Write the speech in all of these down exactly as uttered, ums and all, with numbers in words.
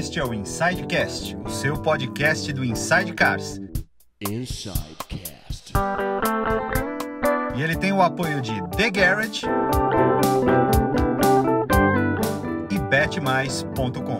Este é o Insidecast, o seu podcast do Inside Cars. Insidecast. E ele tem o apoio de The Garage e bet mais ponto com.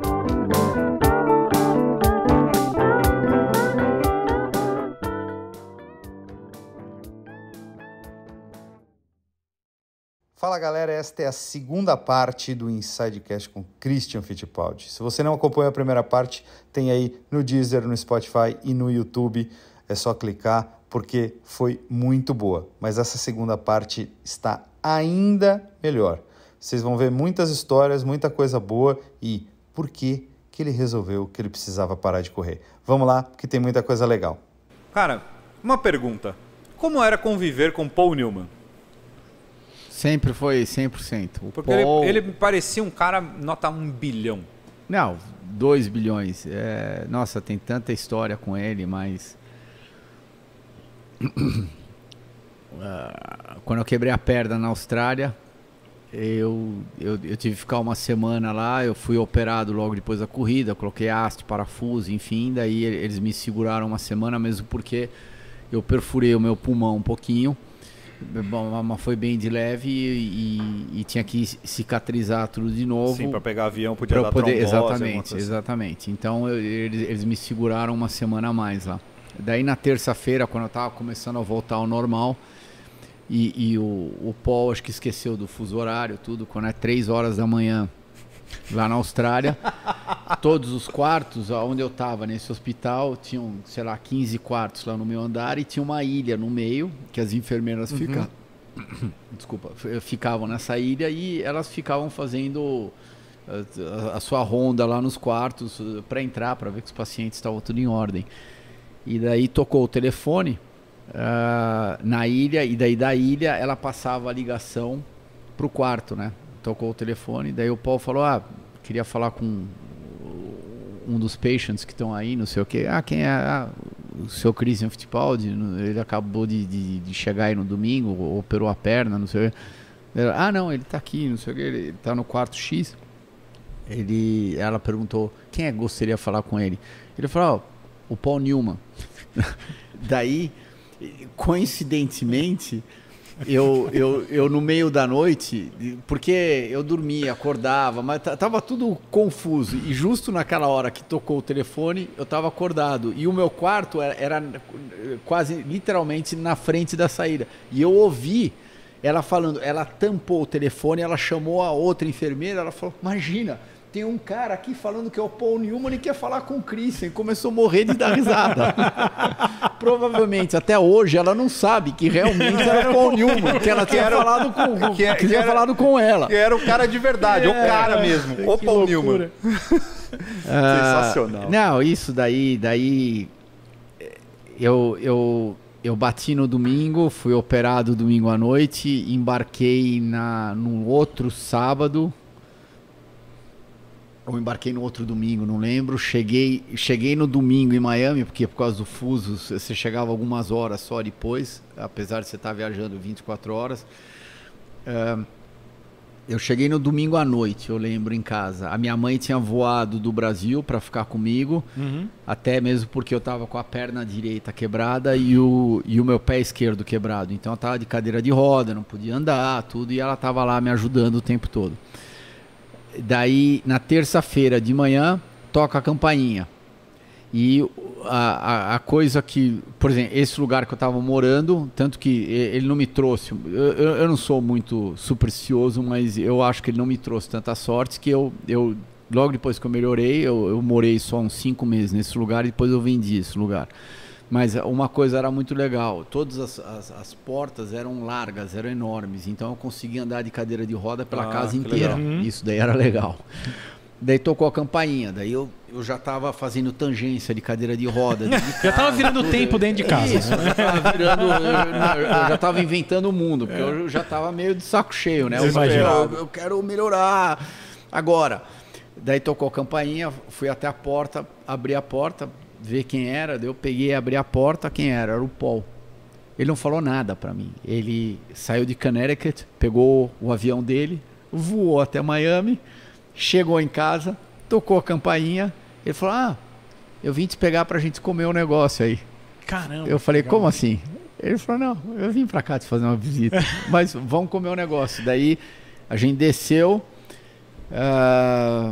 Fala galera, esta é a segunda parte do Insidecast com Christian Fittipaldi. Se você não acompanhou a primeira parte, tem aí no Deezer, no Spotify e no YouTube. É só clicar porque foi muito boa. Mas essa segunda parte está ainda melhor. Vocês vão ver muitas histórias, muita coisa boa e por que que ele resolveu que ele precisava parar de correr. Vamos lá, porque tem muita coisa legal. Cara, uma pergunta. Como era conviver com Paul Newman? Sempre foi cem por cento. O Porque Paul... ele, ele parecia um cara nota um bilhão. Não, dois bilhões. É... Nossa, tem tanta história com ele, mas... uh, quando eu quebrei a perna na Austrália, eu, eu, eu tive que ficar uma semana lá, eu fui operado logo depois da corrida, coloquei haste, parafuso, enfim, daí eles me seguraram uma semana mesmo porque eu perfurei o meu pulmão um pouquinho. Bom, mas foi bem de leve e, e, e tinha que cicatrizar tudo de novo. Sim, para pegar avião podia dar poder, trombose. Exatamente, exatamente. Então eu, eles, eles me seguraram uma semana a mais lá. Daí na terça-feira, quando eu estava começando a voltar ao normal, e, e o, o Paul acho que esqueceu do fuso horário, tudo, quando é três horas da manhã lá na Austrália, todos os quartos onde eu estava nesse hospital tinham, sei lá, quinze quartos lá no meu andar e tinha uma ilha no meio que as enfermeiras uhum. fica... Desculpa, ficavam nessa ilha e elas ficavam fazendo a, a, a sua ronda lá nos quartos para entrar, para ver que os pacientes estavam tudo em ordem. E daí tocou o telefone uh, na ilha e daí da ilha ela passava a ligação para o quarto, né? Tocou o telefone, daí o Paul falou, ah, queria falar com um dos patients que estão aí, não sei o que. Ah, quem é? Ah, o seu Christian Fittipaldi, ele acabou de, de, de chegar aí no domingo, operou a perna, não sei o que. Ah, não, ele tá aqui, não sei o que, ele tá no quarto X. Ele, ela perguntou, quem é que gostaria de falar com ele? Ele falou, oh, o Paul Newman. Daí, coincidentemente... Eu, eu, eu no meio da noite, porque eu dormia, acordava, mas tava tudo confuso. E justo naquela hora que tocou o telefone, eu tava acordado. E o meu quarto era, era quase literalmente na frente da saída. E eu ouvi ela falando, ela tampou o telefone, ela chamou a outra enfermeira, ela falou, imagina, tem um cara aqui falando que é o Paul Newman e quer falar com o Christian. Começou a morrer de dar risada. Provavelmente, até hoje, ela não sabe que realmente era o Paul Newman. Que ela tinha era, falado com, que, que tinha era, falado com ela. Que era o cara de verdade, é, o cara mesmo. O Paul Newman. Sensacional. Uh, não, isso daí... daí eu, eu, eu bati no domingo, fui operado domingo à noite, embarquei na, no outro sábado... Eu embarquei no outro domingo, não lembro. Cheguei, cheguei no domingo em Miami, porque por causa do fuso, você chegava algumas horas só depois, apesar de você estar viajando vinte e quatro horas. Uh, eu cheguei no domingo à noite, eu lembro, em casa. A minha mãe tinha voado do Brasil para ficar comigo, uhum. até mesmo porque eu estava com a perna direita quebrada e o, e o meu pé esquerdo quebrado. Então eu estava de cadeira de roda, não podia andar, tudo, e ela estava lá me ajudando o tempo todo. Daí, na terça-feira de manhã, toca a campainha. E a, a, a coisa que... Por exemplo, esse lugar que eu estava morando, tanto que ele não me trouxe... Eu, eu não sou muito supersticioso, mas eu acho que ele não me trouxe tanta sorte que eu... eu logo depois que eu melhorei, eu, eu morei só uns cinco meses nesse lugar e depois eu vendi esse lugar. Mas uma coisa era muito legal, todas as, as, as portas eram largas, eram enormes, então eu conseguia andar de cadeira de roda pela ah, casa inteira, legal. Isso daí era legal. Daí tocou a campainha, daí eu, eu já estava fazendo tangência de cadeira de roda. De casa, já estava virando tudo. Tempo dentro de casa. Isso, eu já estava virando, eu, eu já estava inventando o mundo, porque é. eu já estava meio de saco cheio, né? Eu, eu, eu quero melhorar agora. Daí tocou a campainha, fui até a porta, abri a porta, ver quem era, eu peguei, abri a porta, quem era? Era o Paul. Ele não falou nada para mim. Ele saiu de Connecticut, pegou o avião dele, voou até Miami, chegou em casa, tocou a campainha, ele falou, ah, eu vim te pegar pra gente comer um negócio aí. Caramba. Eu falei, legal. como assim? Ele falou, não, eu vim pra cá te fazer uma visita, mas vamos comer um negócio. Daí a gente desceu, uh,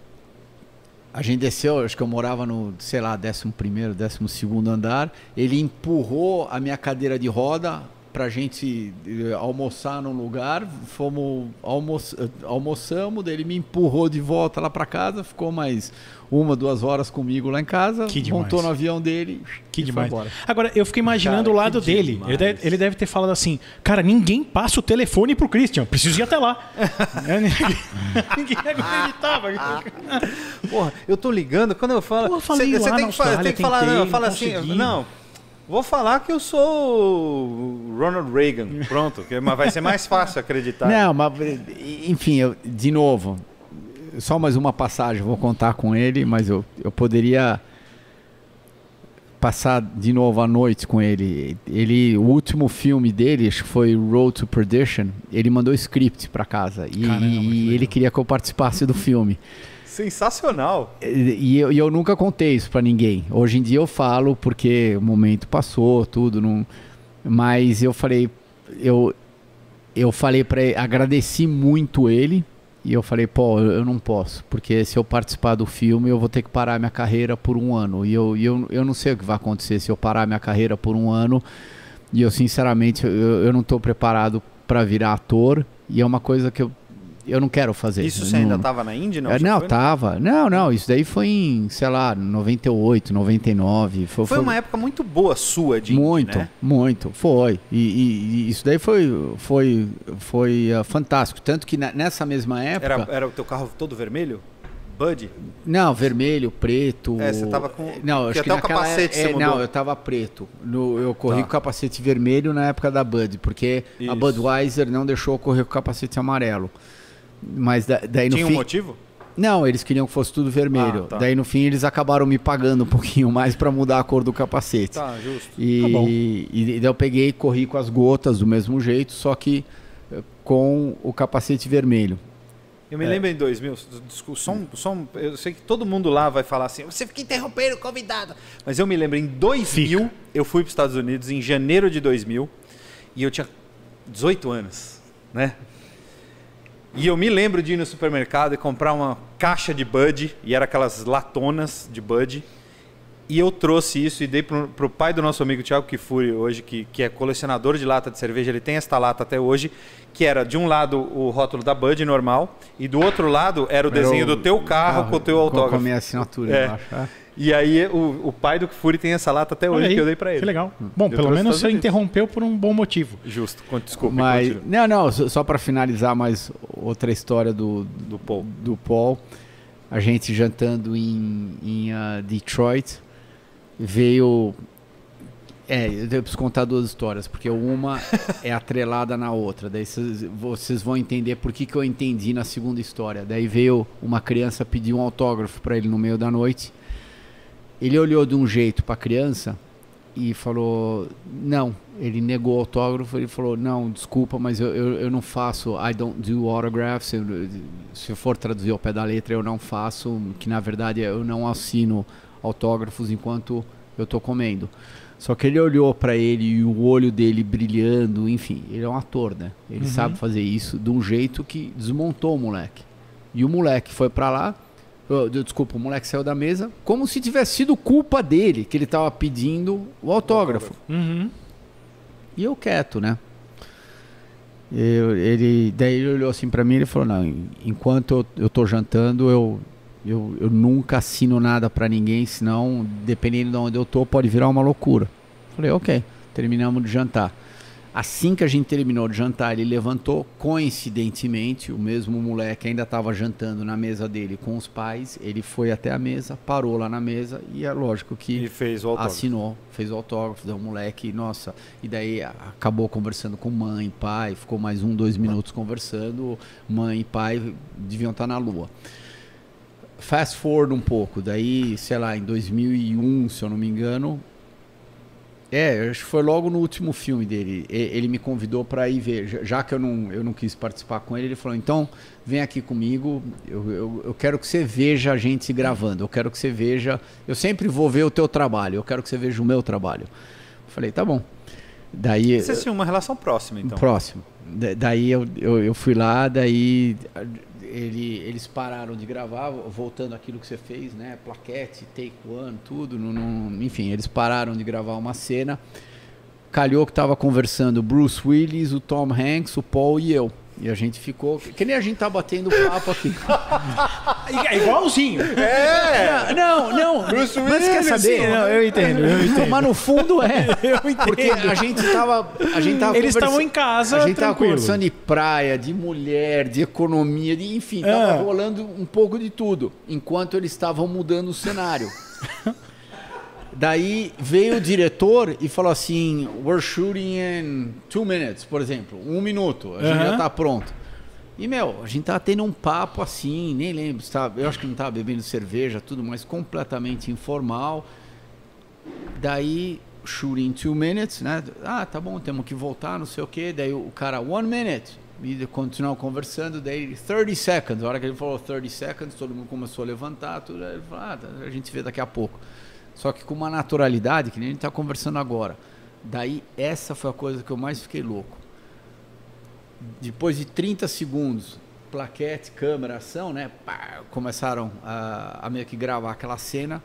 a gente desceu, acho que eu morava no, sei lá, décimo primeiro, décimo segundo andar, ele empurrou a minha cadeira de roda pra gente almoçar num lugar, fomos, almo almoçamos, daí ele me empurrou de volta lá pra casa, ficou mais uma, duas horas comigo lá em casa, Que demais. montou no avião dele Que e demais. foi embora. Agora, eu fiquei imaginando Cara, o lado que dele. demais. Ele deve, ele deve ter falado assim, cara, ninguém passa o telefone pro Christian, preciso ir até lá. Ninguém acreditava. Porra, eu tô ligando, quando eu falo... Pô, eu falei Você lá tem na que, fa- Austrália, tem que falar, tentei, não, não fala assim, consegui. não, vou falar que eu sou o Ronald Reagan, pronto, que- mas vai ser mais fácil acreditar. Não, mas enfim, eu, de novo, só mais uma passagem, vou contar com ele, mas eu, eu poderia passar de novo a noite com ele. Ele, o último filme dele, acho que foi Road to Perdition, ele mandou script para casa e, Caramba, que e legal. ele queria que eu participasse do filme. Sensacional. E, e eu, e eu nunca contei isso para ninguém. Hoje em dia eu falo porque o momento passou, tudo, não, mas eu falei, eu, eu falei para ele, agradeci muito ele. E eu falei, pô, eu, eu não posso, porque se eu participar do filme, eu vou ter que parar minha carreira por um ano. E eu, e eu, eu não sei o que vai acontecer se eu parar minha carreira por um ano. E eu, sinceramente, eu, eu não estou preparado para virar ator. E é uma coisa que eu, eu não quero fazer. Isso você não, ainda tava na Índia? Não, É, Você não foi? tava. Não, não, isso daí foi em, sei lá, noventa e oito, noventa e nove. Foi, Foi uma época muito boa sua de Índia, muito, né? muito, foi. E, e- e isso daí foi, foi, foi uh, fantástico. Tanto que na- nessa mesma época. Era, era o teu carro todo vermelho? Bud? Não, vermelho, preto. É, você tava com- Não, porque acho que até o naquela capacete é, você mudou. Não, eu tava preto. No, eu corri Tá. com o capacete vermelho na época da Bud, porque Isso. a Budweiser não deixou eu correr com o capacete amarelo. Mas da- daí no Tinha um fim. motivo? Não, eles queriam que fosse tudo vermelho. Ah, tá. Daí no fim eles acabaram me pagando um pouquinho mais pra mudar a cor do capacete. Tá, justo. E, Tá bom. e, e daí eu peguei e corri com as gotas do mesmo jeito, só que eh, com o capacete vermelho. Eu me lembro em dois mil, desculpa, só um, só um- eu sei que todo mundo lá vai falar assim, você fica interrompendo o convidado. Mas eu me lembro em dois mil, eu fui para os Estados Unidos em janeiro de dois mil e eu tinha dezoito anos, né? E eu me lembro de ir no supermercado e comprar uma caixa de Bud, e era aquelas latonas de Bud, e eu trouxe isso e dei pro, pro pai do nosso amigo Thiago Kifuri hoje, que, que é colecionador de lata de cerveja, ele tem esta lata até hoje, que era de um lado o rótulo da Bud normal, e do outro lado era o desenho Era o do teu carro com o teu Com, autógrafo. com a minha assinatura É. embaixo. é. E aí o, o pai do Kifuri tem essa lata até hoje Olha aí, que eu dei pra ele. Que legal. Bom, Eu pelo trouxe menos dos você Estados Unidos. interrompeu por um bom motivo. Justo, con- desculpa. Mas, continua. não, não, só, só para finalizar mais outra história do, Do Paul. do Paul, a gente jantando em, em ah, Detroit, veio... É, eu preciso contar duas histórias, porque uma é atrelada na outra, daí vocês, vocês vão entender por que, que eu entendi na segunda história. Daí veio uma criança pedir um autógrafo para ele no meio da noite, ele olhou de um jeito para a criança e falou, não, ele negou o autógrafo, ele falou, não, desculpa, mas eu, eu, eu não faço, I don't do autographs, eu, se eu for traduzir ao pé da letra, eu não faço, que na verdade eu não assino autógrafos enquanto eu tô comendo. Só que ele olhou para ele e o olho dele brilhando, enfim, ele é um ator, né? Ele Uhum. sabe fazer isso de um jeito que desmontou o moleque. E o moleque foi para lá, oh, desculpa, o moleque saiu da mesa, como se tivesse sido culpa dele, que ele tava pedindo o autógrafo. Uhum. E eu quieto, né? Eu, ele, daí ele olhou assim pra mim e falou, não, enquanto eu, eu tô jantando, eu, eu, eu nunca assino nada pra ninguém, senão, dependendo de onde eu tô, pode virar uma loucura. Falei, ok, terminamos de jantar. Assim que a gente terminou de jantar, ele levantou, coincidentemente, o mesmo moleque ainda estava jantando na mesa dele com os pais, ele foi até a mesa, parou lá na mesa e é lógico que E fez o autógrafo. assinou, fez o autógrafo, deu um moleque, nossa, e daí a- acabou conversando com mãe, pai, ficou mais um, dois minutos conversando, mãe e pai deviam estar na lua. Fast forward um pouco, daí, sei lá, em dois mil e um, se eu não me engano, É, acho que foi logo no último filme dele. Ele me convidou para ir ver. Já que eu não, eu não quis participar com ele, ele falou, então vem aqui comigo, eu, eu, eu quero que você veja a gente se gravando, eu quero que você veja... Eu sempre vou ver o teu trabalho, eu quero que você veja o meu trabalho. Eu falei, tá bom. Daí, Vocês tinham uma relação próxima, então? Próximo. Da, daí eu, eu, eu fui lá, daí ele, eles pararam de gravar, voltando àquilo que você fez, né? Plaquete, take one, tudo. No, no, enfim, eles pararam de gravar uma cena. Calhou que estava conversando Bruce Willis, o Tom Hanks, o Paul e eu. E a gente ficou... Que nem a gente tá batendo papo aqui. É igualzinho. É! Não, não. Bruce Willis, mas quer saber? Sim, não, eu entendo, eu entendo. Mas no fundo é. Eu entendo. Porque a gente tava... A gente tava Eles estavam conversa... em casa, A gente tava tranquilo. conversando de praia, de mulher, de economia, de enfim. Tava Ah. rolando um pouco de tudo. Enquanto eles estavam mudando o cenário. Daí veio o diretor e falou assim, we're shooting in two minutes, por exemplo. Um minuto, a gente Uhum. já tá pronto. E, meu, a gente tava tendo um papo assim, nem lembro, sabe? Eu acho que não tava bebendo cerveja, tudo, mas completamente informal. Daí, shooting in two minutes, né? Ah, tá bom, temos que voltar, não sei o quê. Daí o cara, one minute. E continuam conversando, daí thirty seconds. A hora que ele falou thirty seconds, todo mundo começou a levantar, tudo. Aí ele falou, ah, a gente vê daqui a pouco. Só que com uma naturalidade, que nem a gente está conversando agora. Daí, essa foi a coisa que eu mais fiquei louco. Depois de trinta segundos, plaquete, câmera, ação, né? Pá, começaram a, a meio que gravar aquela cena.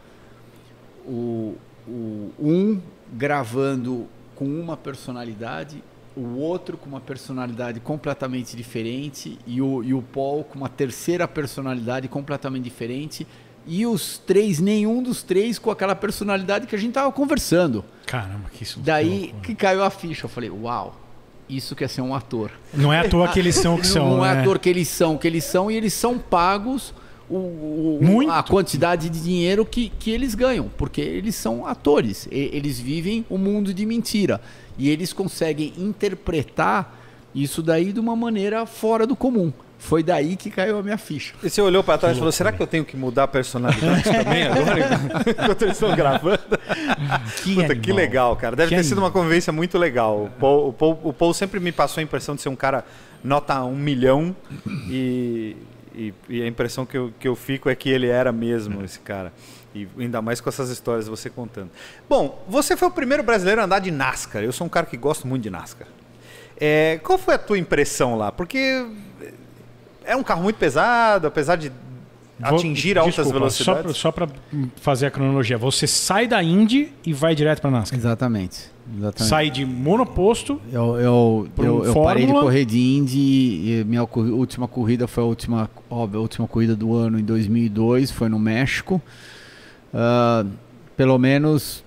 O, o um gravando com uma personalidade, o outro com uma personalidade completamente diferente e o, e o Paul com uma terceira personalidade completamente diferente. E os três, nenhum dos três com aquela personalidade que a gente tava conversando. Caramba, que isso. Daí que caiu a ficha. Eu falei, uau, isso quer ser um ator. Não é à toa que eles são o que são. Não é né? ator que eles são, que eles são, e eles são pagos o, o- Muito. a quantidade de dinheiro que, que eles ganham, porque eles são atores. E- eles vivem o mundo de mentira. E eles conseguem interpretar isso daí de uma maneira fora do comum. Foi daí que caiu a minha ficha. E você olhou para trás e falou, será que eu tenho que mudar a personalidade também agora? Enquanto eles estão gravando. Que Puta, animal. que legal, cara. Deve Que ter sido animal. uma convivência muito legal. O Paul, o, Paul, o Paul sempre me passou a impressão de ser um cara nota um milhão e, e, e a impressão que eu, que eu fico é que ele era mesmo esse cara. E ainda mais com essas histórias você contando. Bom, você foi o primeiro brasileiro a andar de NASCAR. Eu sou um cara que gosto muito de NASCAR. É, qual foi a tua impressão lá? Porque é um carro muito pesado, apesar de Vou- atingir altas desculpa, velocidades. Só para fazer a cronologia. Você sai da Indy e vai direto para NASCAR. Exatamente. Exatamente. Sai de monoposto. Eu, eu, Pro eu, eu Fórmula? parei de correr de Indy e minha corri- última corrida foi a última, óbvio, a última corrida do ano em dois mil e dois, foi no México. Ah, pelo menos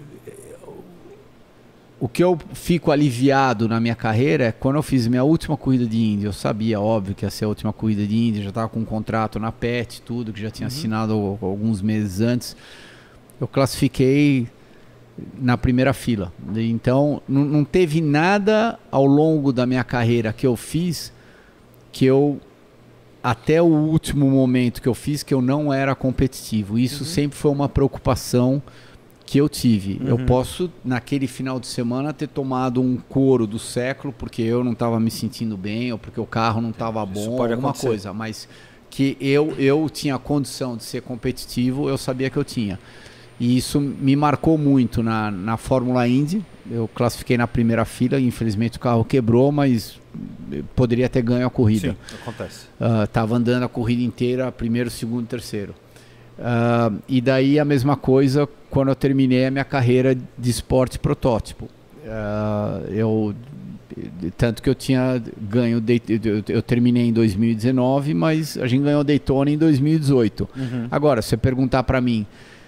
o que eu fico aliviado na minha carreira é quando eu fiz minha última corrida de Indy. Eu sabia, óbvio, que ia ser a última corrida de Indy, já estava com um contrato na Pet, tudo, que já tinha assinado alguns meses antes. Eu classifiquei na primeira fila. Então, não, não teve nada ao longo da minha carreira que eu fiz que eu, até o último momento que eu fiz, que eu não era competitivo. Isso sempre foi uma preocupação que eu tive. Eu posso, naquele final de semana, ter tomado um couro do século porque eu não estava me sentindo bem ou porque o carro não estava bom, pode alguma acontecer. coisa. Mas que eu, eu tinha a condição de ser competitivo, eu sabia que eu tinha. E isso me marcou muito na, na Fórmula Indy. Eu classifiquei na primeira fila, infelizmente o carro quebrou, mas poderia ter ganho a corrida. Sim, acontece. Estava andando a corrida inteira, primeiro, segundo, terceiro. Ah, e daí a mesma coisa quando eu terminei a minha carreira de esporte protótipo. Ah, eu, tanto que eu tinha ganho, eu, eu terminei em dois mil e dezenove, mas a gente ganhou Daytona em dois mil e dezoito. Agora, se você perguntar para mim,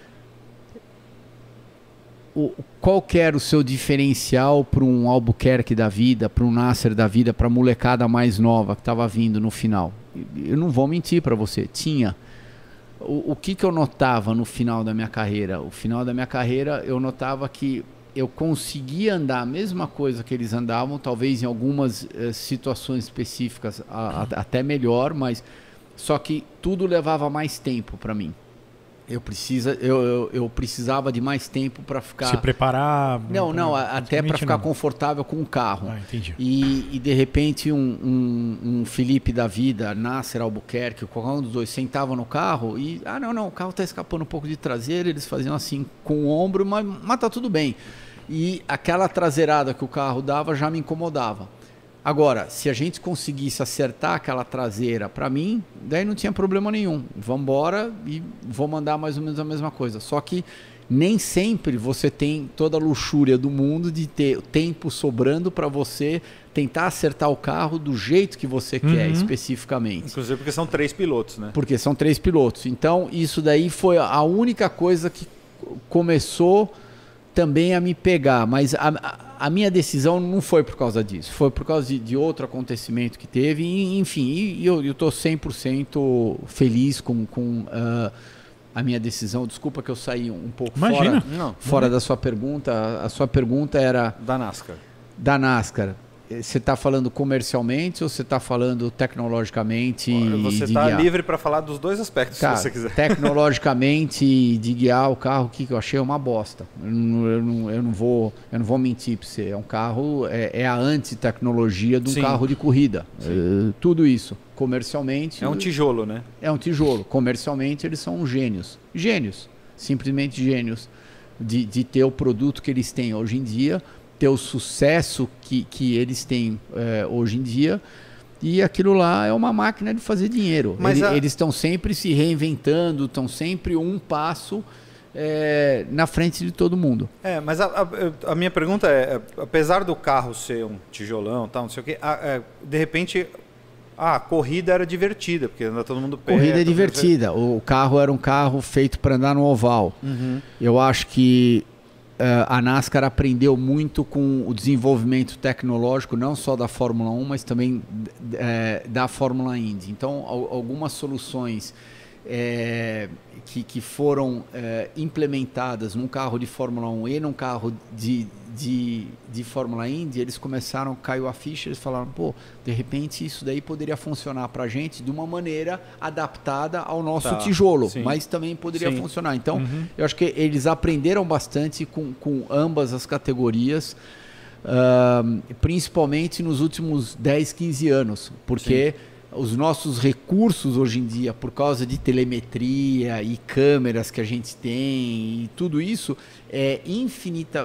o, qual que era o seu diferencial para um Albuquerque da vida, para um Nasser da vida, para a molecada mais nova que estava vindo no final? Eu não vou mentir para você, tinha. O, o que, que eu notava no final da minha carreira? O final da minha carreira eu notava que eu conseguia andar a mesma coisa que eles andavam, talvez em algumas eh, situações específicas a, a, até melhor, mas só que tudo levava mais tempo para mim. Eu, precisa, eu, eu, eu precisava de mais tempo para ficar... Se preparar... Não, não, até para ficar não. confortável com o carro. Ah, entendi. E, e de repente um, um, um Felipe da vida, Nasser Albuquerque, qualquer um dos dois, sentavam no carro e... Ah, não, não, o carro está escapando um pouco de traseira, eles faziam assim com o ombro, mas, mas tá tudo bem. E aquela traseirada que o carro dava já me incomodava. Agora, se a gente conseguisse acertar aquela traseira para mim, daí não tinha problema nenhum. Vamos embora e vou mandar mais ou menos a mesma coisa. Só que nem sempre você tem toda a luxúria do mundo de ter tempo sobrando para você tentar acertar o carro do jeito que você uhum. quer especificamente. Inclusive porque são três pilotos, né? Porque são três pilotos. Então, isso daí foi a única coisa que começou também a me pegar, mas a, a, a minha decisão não foi por causa disso, foi por causa de, de outro acontecimento que teve, e, enfim, e, e eu estou cem por cento feliz com, com uh, a minha decisão. Desculpa que eu saí um pouco Imagina. fora, não, fora não. da sua pergunta. A, a sua pergunta era... Da NASCAR. Da NASCAR. Você está falando comercialmente ou você está falando tecnologicamente? Você está livre para falar dos dois aspectos, Cara, se você quiser. Tecnologicamente, de guiar o carro, que eu achei uma bosta. Eu não, eu não, eu não, vou, eu não vou mentir para você. É um carro, é, é a antitecnologia de um Sim. carro de corrida. É, tudo isso. Comercialmente... É um tijolo, né? É um tijolo. Comercialmente, eles são gênios. Gênios. Simplesmente gênios. De, de ter o produto que eles têm hoje em dia... ter o sucesso que, que eles têm é, hoje em dia, e aquilo lá é uma máquina de fazer dinheiro. Ele, a... Eles estão sempre se reinventando, estão sempre um passo é, na frente de todo mundo. É, mas a, a, a minha pergunta é, apesar do carro ser um tijolão, tal, não sei o quê, a, a, de repente a corrida era divertida, porque anda todo mundo perto. Corrida é divertida. O carro era um carro feito para andar no oval. Uhum. Eu acho que Uh, a NASCAR aprendeu muito com o desenvolvimento tecnológico, não só da Fórmula um, mas também uh, da Fórmula Indy. Então, al algumas soluções uh, que, que foram uh, implementadas num carro de Fórmula um e num carro de, de, de Fórmula Indy, eles começaram, caiu a ficha, eles falaram, pô, de repente isso daí poderia funcionar para a gente de uma maneira adaptada ao nosso tá, tijolo, sim. mas também poderia sim. funcionar. Então, uhum. eu acho que eles aprenderam bastante com, com ambas as categorias, uh, principalmente nos últimos dez, quinze anos, porque sim. os nossos recursos hoje em dia, por causa de telemetria e câmeras que a gente tem e tudo isso, é infinita,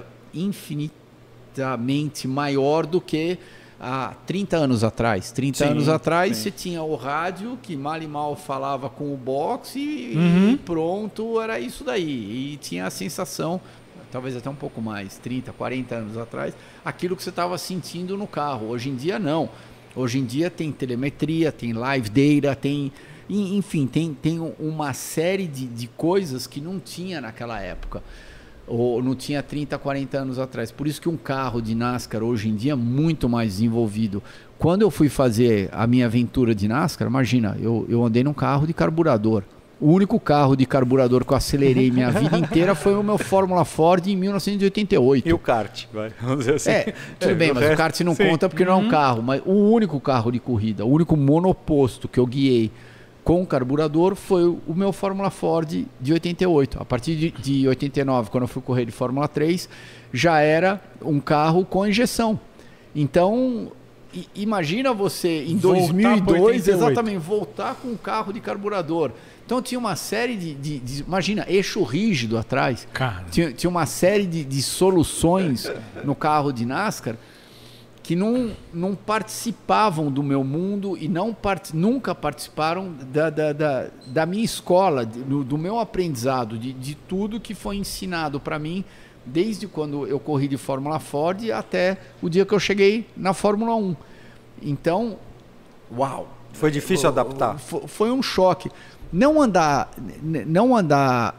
infinitamente maior do que há trinta anos atrás. trinta sim, anos atrás sim. você tinha o rádio que mal e mal falava com o boxe e, uhum. e pronto, era isso daí. E tinha a sensação, talvez até um pouco mais, trinta, quarenta anos atrás, aquilo que você estava sentindo no carro. Hoje em dia não. Hoje em dia tem telemetria, tem live data, tem, enfim, tem, tem uma série de, de coisas que não tinha naquela época, ou não tinha trinta, quarenta anos atrás. Por isso que um carro de NASCAR hoje em dia é muito mais desenvolvido. Quando eu fui fazer a minha aventura de NASCAR, imagina, eu, eu andei num carro de carburador. O único carro de carburador que eu acelerei minha vida inteira foi o meu Fórmula Ford em mil novecentos e oitenta e oito. E o kart, vai, vamos dizer assim. É, tudo é, bem, mas resto, o kart não sim. conta porque uhum. não é um carro. Mas o único carro de corrida, o único monoposto que eu guiei com carburador foi o meu Fórmula Ford de oitenta e oito. A partir de, de oitenta e nove, quando eu fui correr de Fórmula três, já era um carro com injeção. Então... imagina você em dois mil e dois exatamente voltar com um carro de carburador. Então tinha uma série de, de, de imagina, eixo rígido atrás. Tinha, tinha uma série de, de soluções no carro de NASCAR que não, não participavam do meu mundo e não part, nunca participaram da, da, da, da minha escola, do, do meu aprendizado, de, de tudo que foi ensinado para mim desde quando eu corri de Fórmula Ford até o dia que eu cheguei na Fórmula um. Então, uau! Foi difícil adaptar? Foi um choque. Não andar, não andar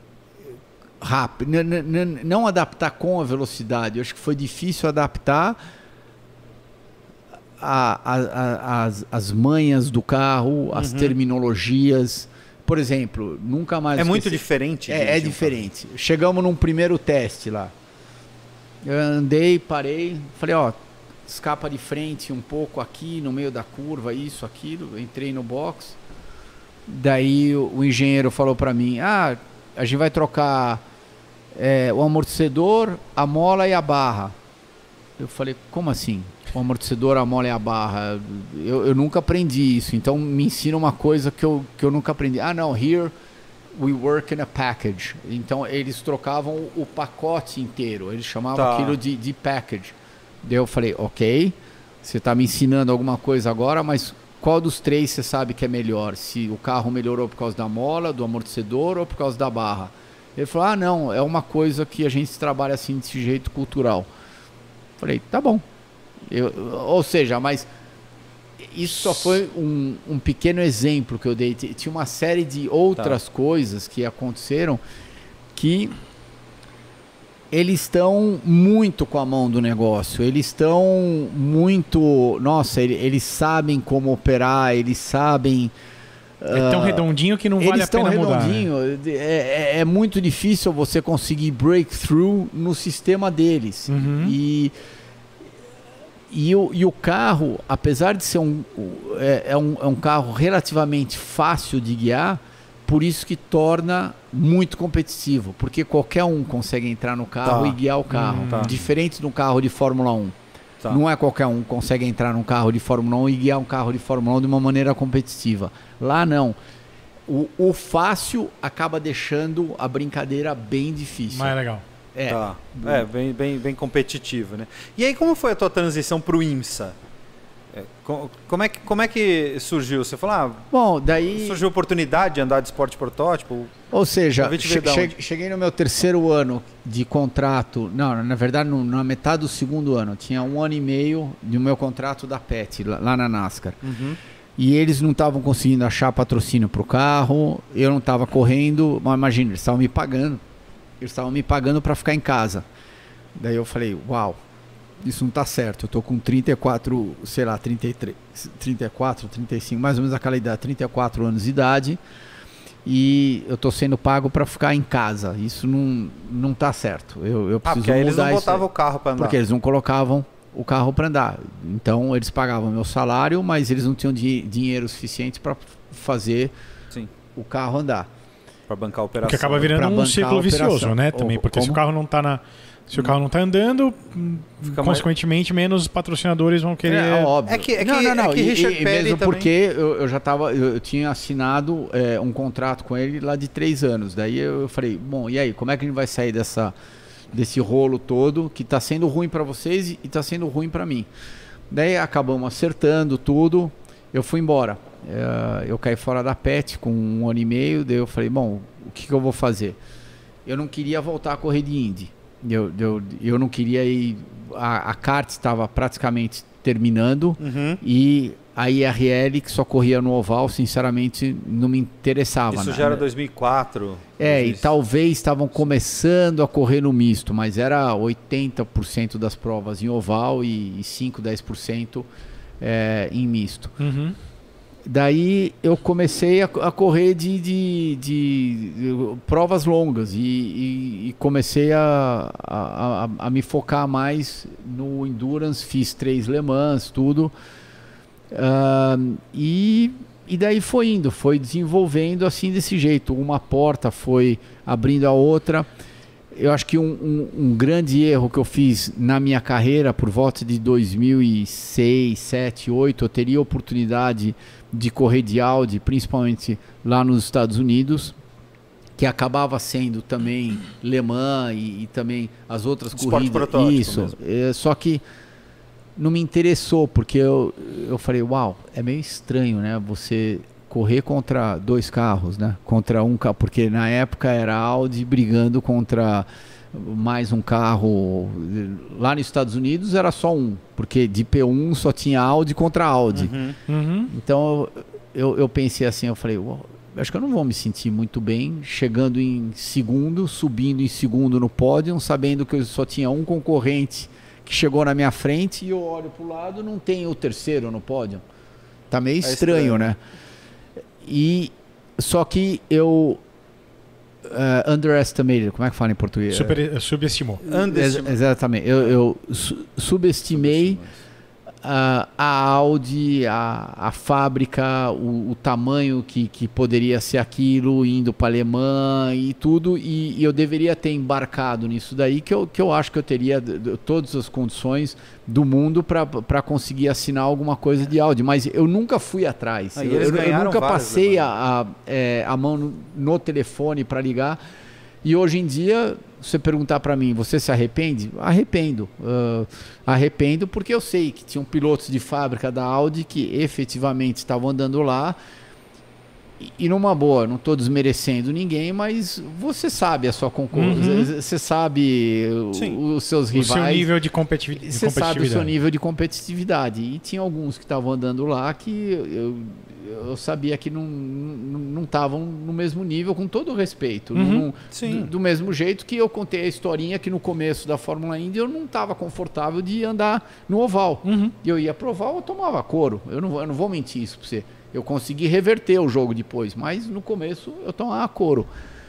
rápido, não adaptar com a velocidade. Eu acho que foi difícil adaptar a, a, a, as, as manhas do carro, as uhum. terminologias. Por exemplo, nunca mais... É muito diferente? É, é diferente. Chegamos num primeiro teste lá. Eu andei, parei, falei, ó, escapa de frente um pouco aqui, no meio da curva, isso, aquilo. Entrei no box. Daí o, o engenheiro falou para mim, ah, a gente vai trocar é, o amortecedor, a mola e a barra. Eu falei, como assim? O amortecedor, a mola e a barra? Eu, eu nunca aprendi isso, então me ensina uma coisa que eu, que eu nunca aprendi. Ah, não, here we work in a package. Então eles trocavam o pacote inteiro, eles chamavam Tá. aquilo de, de package. Daí eu falei, ok, você está me ensinando alguma coisa agora, mas qual dos três você sabe que é melhor? Se o carro melhorou por causa da mola, do amortecedor ou por causa da barra? Ele falou, ah não, é uma coisa que a gente trabalha assim desse jeito cultural. Falei, tá bom. Eu, ou seja, mas isso só foi um, um pequeno exemplo que eu dei. Tinha uma série de outras Tá. coisas que aconteceram que eles estão muito com a mão do negócio. Eles estão muito... Nossa, ele- eles sabem como operar, eles sabem... É tão ah, redondinho que não vale eles a pena estão mudar. né? redondinho. É, é- é muito difícil você conseguir breakthrough no sistema deles. Uhum. E, e, o, e o carro, apesar de ser um é, é um... é um carro relativamente fácil de guiar, por isso que torna muito competitivo. Porque qualquer um consegue entrar no carro Tá. e guiar o carro. Hum. Tá. Diferente do carro de Fórmula um. Tá. Não é qualquer um que consegue entrar num carro de Fórmula um e guiar um carro de Fórmula um de uma maneira competitiva. Lá não. O, o fácil acaba deixando a brincadeira bem difícil. Mas é legal. É. Tá. É, bem, bem, bem competitivo, né? E aí, como foi a tua transição para o IMSA? É, co- como, é que, como é que surgiu? Você falou, ah, Bom, daí... surgiu a oportunidade de andar de esporte protótipo? Ou seja, Convite che veio da che onde? cheguei no meu terceiro ano de contrato. Não, na verdade, no, na metade do segundo ano. Tinha um ano e meio do meu contrato da Pet, lá, lá na NASCAR. Uhum. E eles não estavam conseguindo achar patrocínio para o carro, eu não estava correndo, mas imagina, eles estavam me pagando. Eles estavam me pagando para ficar em casa. Daí eu falei, uau, isso não está certo. Eu tô com trinta e quatro, sei lá, trinta e três, trinta e quatro, trinta e cinco, mais ou menos aquela idade, trinta e quatro anos de idade. E eu tô sendo pago para ficar em casa. Isso não, não tá certo. Eu, eu Ah, preciso porque aí eles mudar não isso botavam aí. o carro para andar. Porque eles não colocavam o carro para andar. Então eles pagavam meu salário, mas eles não tinham di dinheiro suficiente para fazer Sim, o carro andar. para bancar a operação. Porque acaba virando pra um bancar ciclo a operação. vicioso, né? Também. Ou Porque se o como? carro não tá na. Se o carro não tá andando, hum, Fica consequentemente, menos patrocinadores vão querer. É, óbvio. É que- é não, que- não, não. é que e, Richard e Petty mesmo também- porque eu, eu já tava, eu, eu tinha assinado é, um contrato com ele lá de três anos. Daí eu, eu falei, bom, e aí, como é que a gente vai sair dessa, desse rolo todo que tá sendo ruim para vocês e, e tá sendo ruim para mim? Daí acabamos acertando tudo. Eu fui embora. É, eu caí fora da Pet com um ano e meio. Daí eu falei, bom, o que, que eu vou fazer? Eu não queria voltar a correr de Indy. Eu, eu, eu não queria ir. A, a kart estava praticamente terminando Uhum. e a I R L, que só corria no oval, sinceramente não me interessava. Isso né? já era dois mil e quatro. É, e Isso. talvez estavam começando a correr no misto, mas era oitenta por cento das provas em oval e, e cinco, dez por cento é, em misto. Uhum. Daí eu comecei a, a correr de, de, de, de provas longas e, e, e comecei a, a, a, a me focar mais no endurance, fiz três Le Mans, tudo. Ah, e, e daí foi indo, foi desenvolvendo assim desse jeito. Uma porta foi abrindo a outra. Eu acho que um, um, um grande erro que eu fiz na minha carreira, por volta de dois mil e seis, sete, oito, eu teria a oportunidade de correr de Audi, principalmente lá nos Estados Unidos, que acabava sendo também Le Mans e, e também as outras Esporte corridas. protótipo Isso. mesmo. É, só que não me interessou, porque eu, eu falei, uau, é meio estranho, né? Você correr contra dois carros, né? Contra um carro, porque na época era Audi brigando contra mais um carro. Lá nos Estados Unidos era só um, porque de P um só tinha Audi contra Audi. Uhum. Uhum. Então eu, eu pensei assim, eu falei, "Uau, acho que eu não vou me sentir muito bem chegando em segundo, subindo em segundo no pódio, sabendo que eu só tinha um concorrente que chegou na minha frente e eu olho para o lado, não tem o terceiro no pódio. Tá meio estranho, estranho. né? E só que eu uh, underestimated, como é que fala em português? Super, subestimou. Underestimado. Ex- exatamente. Eu, eu su- subestimei a, a Audi, a, a fábrica, o, o tamanho que, que poderia ser aquilo, indo para a Alemanha e tudo, e, e eu deveria ter embarcado nisso daí, que eu, que eu acho que eu teria todas as condições do mundo para conseguir assinar alguma coisa de Audi, mas eu nunca fui atrás, Ah, eu, eu, eu nunca passei né, a, a, é, a mão no, no telefone para ligar, e hoje em dia, se você perguntar para mim, você se arrepende? Arrependo. Uh, arrependo porque eu sei que tinham pilotos de fábrica da Audi que efetivamente estavam andando lá. E, e numa boa, não estou desmerecendo ninguém, mas você sabe a sua concorrência. Uhum. Você sabe o, os seus rivais. O seu nível de, competitiv de você competitividade. Você sabe o seu nível de competitividade. E tinha alguns que estavam andando lá que eu, eu sabia que não estavam no mesmo nível, com todo o respeito. Uhum. Não, Sim. Do, do mesmo jeito que eu contei a historinha que no começo da Fórmula Indy eu não estava confortável de andar no oval. Uhum. E eu ia pro oval, eu tomava couro. Eu não, eu não vou mentir isso para você. Eu consegui reverter o jogo depois, mas no começo eu tomava couro.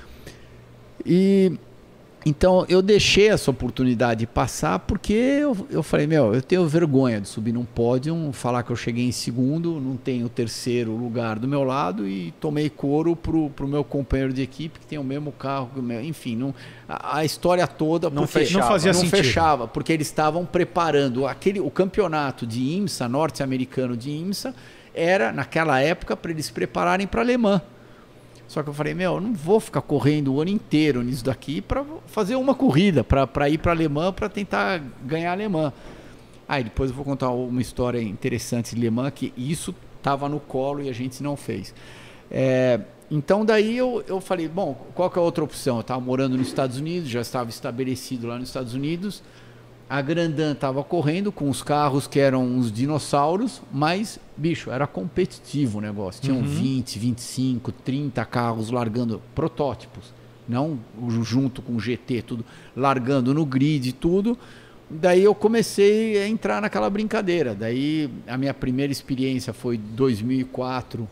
E então eu deixei essa oportunidade passar porque eu, eu falei, meu, eu tenho vergonha de subir num pódio, falar que eu cheguei em segundo, não tenho o terceiro lugar do meu lado e tomei couro pro, pro meu companheiro de equipe que tem o mesmo carro, enfim, não, a, a história toda não, porque, fechava, não fazia não sentido. fechava, porque eles estavam preparando aquele, o campeonato de IMSA, norte-americano de IMSA, era naquela época para eles prepararem para Le Mans. Só que eu falei, meu, eu não vou ficar correndo o ano inteiro nisso daqui para fazer uma corrida, para ir para Le Mans, para tentar ganhar Le Mans. Aí ah, depois eu vou contar uma história interessante de Le Mans, que isso estava no colo e a gente não fez. É, então daí eu, eu falei, bom, qual que é a outra opção? Eu estava morando nos Estados Unidos, já estava estabelecido lá nos Estados Unidos. A Grandam estava correndo com os carros que eram uns dinossauros, mas, bicho, era competitivo o negócio. Tinham uhum. vinte, vinte e cinco, trinta carros largando protótipos, não junto com o G T, tudo, largando no grid e tudo. Daí eu comecei a entrar naquela brincadeira. Daí a minha primeira experiência foi em dois mil e quatro,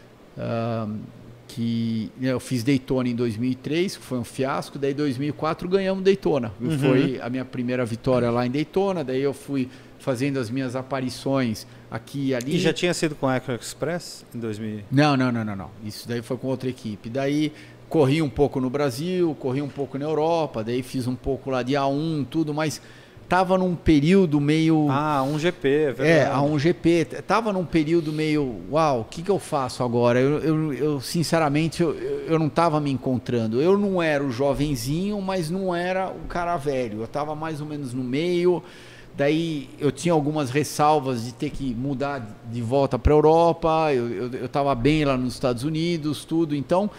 uh, que eu fiz Daytona em dois mil e três, que foi um fiasco. Daí em dois mil e quatro ganhamos Daytona. Uhum. Foi a minha primeira vitória lá em Daytona. Daí eu fui fazendo as minhas aparições aqui e ali. E já tinha sido com a Eco Express em dois mil? Não, não, não, não, não. Isso daí foi com outra equipe. Daí corri um pouco no Brasil, corri um pouco na Europa, daí fiz um pouco lá de A um, tudo, mas tava num período meio... Ah, um G P, é verdade. É, a um G P. Tava num período meio... Uau, o que, que eu faço agora? Eu, eu, eu sinceramente, eu, eu não tava me encontrando. Eu não era o jovenzinho, mas não era o cara velho. Eu tava mais ou menos no meio. Daí eu tinha algumas ressalvas de ter que mudar de volta para a Europa. Eu, eu, eu tava bem lá nos Estados Unidos, tudo. Então...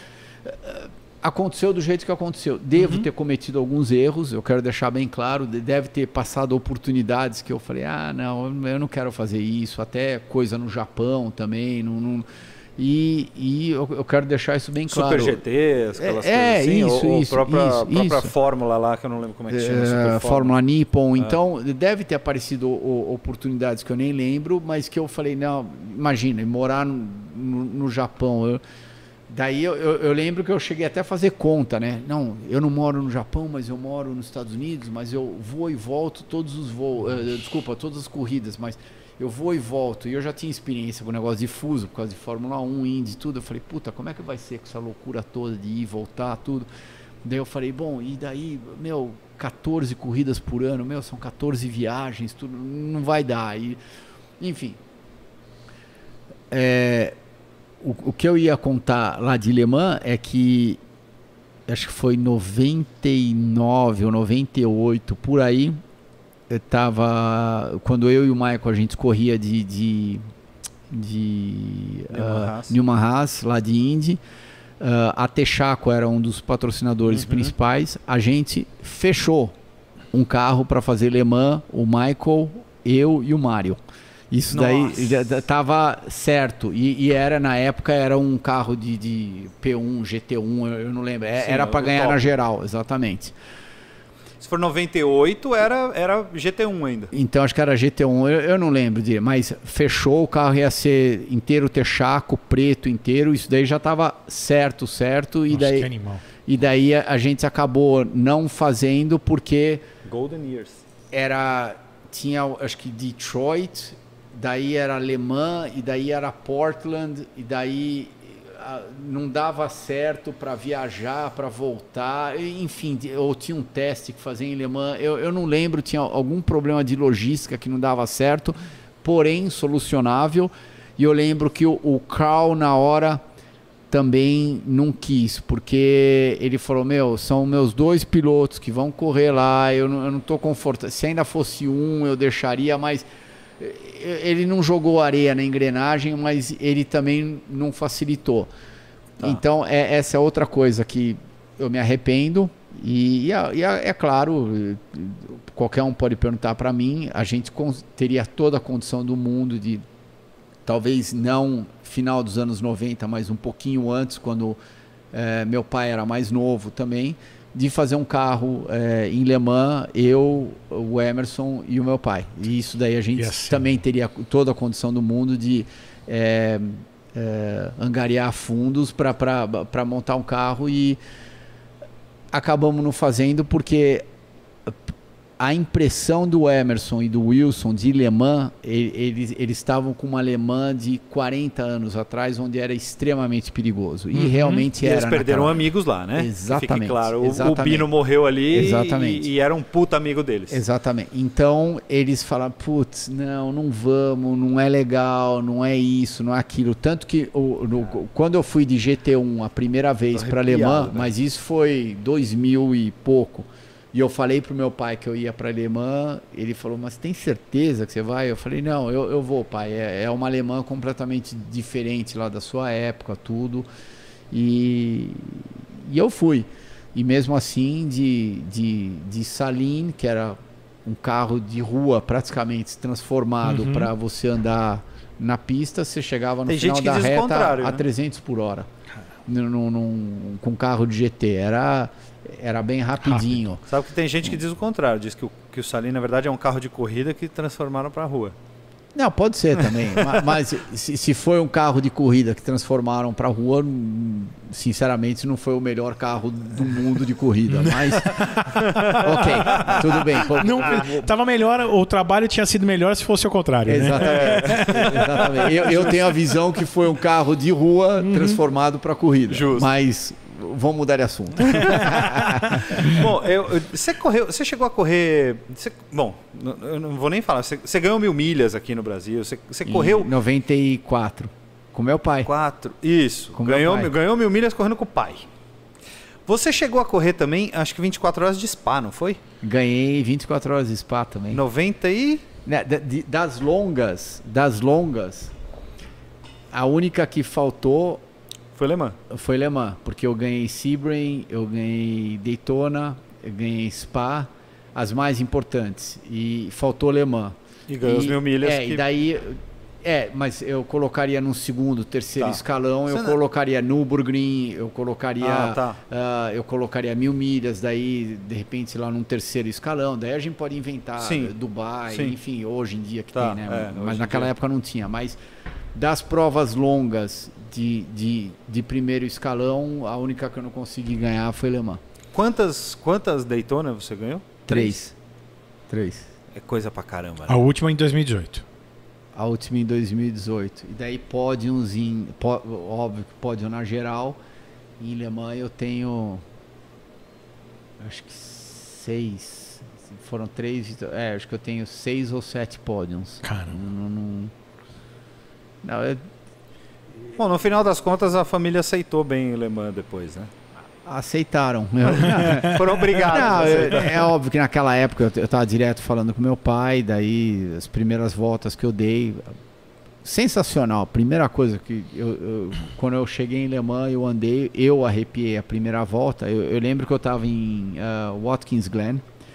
aconteceu do jeito que aconteceu. Devo uhum. ter cometido alguns erros, eu quero deixar bem claro, deve ter passado oportunidades que eu falei, ah, não, eu não quero fazer isso, até coisa no Japão também, não, não... E, e eu, eu quero deixar isso bem claro. Super G T, aquelas é, coisas assim, isso, ou, isso, ou própria, isso, própria isso. Fórmula lá, que eu não lembro como é que chama. É, Fórmula Nippon, é. Então deve ter aparecido o, oportunidades que eu nem lembro, mas que eu falei, não, imagina, morar no, no, no Japão, eu, daí eu, eu, eu lembro que eu cheguei até a fazer conta, né? Não, eu não moro no Japão, mas eu moro nos Estados Unidos, mas eu vou e volto todos os voos, uh, desculpa, todas as corridas, mas eu vou e volto. E eu já tinha experiência com o negócio de fuso, por causa de Fórmula um, Indy, tudo. Eu falei, puta, como é que vai ser com essa loucura toda de ir e voltar, tudo? Daí eu falei, bom, e daí, meu, quatorze corridas por ano, meu, são quatorze viagens, tudo, não vai dar. E, enfim. É... O, o que eu ia contar lá de Le Mans é que acho que foi noventa e nove ou noventa e oito, por aí, eu tava, quando eu e o Michael a gente corria de, de, de Newman uh, Haas, lá de Indy, uh, a Texaco era um dos patrocinadores uhum. principais, a gente fechou um carro para fazer Le Mans, o Michael, eu e o Mário. Isso daí estava certo. E, e era, na época, era um carro de, de P um, G T um, eu, eu não lembro. Sim, era para ganhar top. Na geral, exatamente. Se for noventa e oito, era, era G T um ainda. Então, acho que era G T um, eu, eu não lembro de, mas fechou, o carro ia ser inteiro Texaco, preto inteiro, isso daí já estava certo, certo. E Nossa, daí, que animal. E daí a, a gente acabou não fazendo porque... Golden Years. Era, tinha, acho que Detroit... daí era Le Mans, e daí era Portland, e daí a, não dava certo para viajar, para voltar, enfim, ou tinha um teste que fazia em Le Mans, eu, eu não lembro, tinha algum problema de logística que não dava certo, porém solucionável, e eu lembro que o, o Carl na hora também não quis, porque ele falou, meu, são meus dois pilotos que vão correr lá, eu não, eu não tô confortável, se ainda fosse um eu deixaria, mas ele não jogou areia na engrenagem, mas ele também não facilitou. Tá. Então é, essa é outra coisa que eu me arrependo, e, e, é, e é, é claro, qualquer um pode perguntar para mim, a gente teria toda a condição do mundo de, talvez não final dos anos noventa, mas um pouquinho antes, quando é, meu pai era mais novo também, de fazer um carro é, em Le Mans, eu, o Emerson e o meu pai. E isso daí a gente assim, também teria toda a condição do mundo de é, é, angariar fundos para montar um carro, e acabamos não fazendo porque a impressão do Emerson e do Wilson de Le Mans, eles, eles estavam com uma Le Mans de quarenta anos atrás, onde era extremamente perigoso. E uhum. realmente e era. Eles perderam naquela... amigos lá, né? Exatamente. Fique claro, exatamente. O Bino morreu ali exatamente. E, e era um puta amigo deles. Exatamente. Então eles falaram, putz, não, não vamos, não é legal, não é isso, não é aquilo. Tanto que o, no, quando eu fui de G T um a primeira vez para Le Mans, né? Mas isso foi dois mil e pouco. E eu falei pro meu pai que eu ia para Le Mans, ele falou, mas tem certeza que você vai? Eu falei, não, eu, eu vou, pai, é, é uma Le Mans completamente diferente lá da sua época, tudo, e, e eu fui. E mesmo assim, de, de, de Saline, que era um carro de rua praticamente transformado uhum. para você andar na pista, você chegava no tem final da reta a né? trezentos por hora, num, num, com carro de G T, era... Era bem rapidinho. Rápido. Sabe que tem gente que diz o contrário, diz que o, que o Saline, na verdade, é um carro de corrida que transformaram para a rua. Não, pode ser também. mas mas se, se foi um carro de corrida que transformaram para a rua, sinceramente, não foi o melhor carro do mundo de corrida. Mas, ok, tudo bem. Não, tava melhor, o trabalho tinha sido melhor se fosse o contrário. Exatamente. Né? Exatamente. Eu, eu tenho a visão que foi um carro de rua uhum. transformado para corrida. Justo. Mas... vamos mudar de assunto. Bom, eu, eu, você correu, você chegou a correr. Você, bom, eu não vou nem falar. Você, você ganhou mil milhas aqui no Brasil. Você, você correu. Em noventa e quatro, com meu pai. Quatro, isso. Com ganhou, pai. ganhou mil milhas correndo com o pai. Você chegou a correr também, acho que vinte e quatro horas de Spa, não foi? Ganhei vinte e quatro horas de Spa também. noventa e. Das longas, das longas, a única que faltou. Foi Le Mans. Foi Le Mans, porque eu ganhei Sebring, eu ganhei Daytona, eu ganhei Spa, as mais importantes. E faltou Le Mans. E ganhou os mil milhas. É, que... e daí... É, mas eu colocaria no segundo, terceiro tá. escalão, Você eu não... colocaria Nürburgring, eu colocaria... Ah, tá. uh, eu colocaria mil milhas, daí, de repente, lá num terceiro escalão. Daí a gente pode inventar Sim. Dubai, Sim. enfim, hoje em dia que tá. tem, né? É, mas naquela época não tinha. Mas das provas longas... De, de, de primeiro escalão, a única que eu não consegui ganhar foi Le Mans. Quantas, quantas Daytona você ganhou? Três. Três. É coisa pra caramba. Né? A última em dois mil e dezoito. A última em dois mil e dezoito. E daí pódios em... Pó, óbvio que pódio na geral. Em Le Mans eu tenho... Acho que seis. Foram três... É, acho que eu tenho seis ou sete pódios. Caramba. Não... Não, não eu, Bom, no final das contas, a família aceitou bem o Le Mans depois, né? Aceitaram. Foram obrigados. Não, é, é óbvio que naquela época eu estava direto falando com meu pai, daí as primeiras voltas que eu dei, sensacional. Primeira coisa que eu, eu, quando eu cheguei em Le Mans, eu andei, eu arrepiei a primeira volta. Eu, eu lembro que eu estava em uh, Watkins Glen.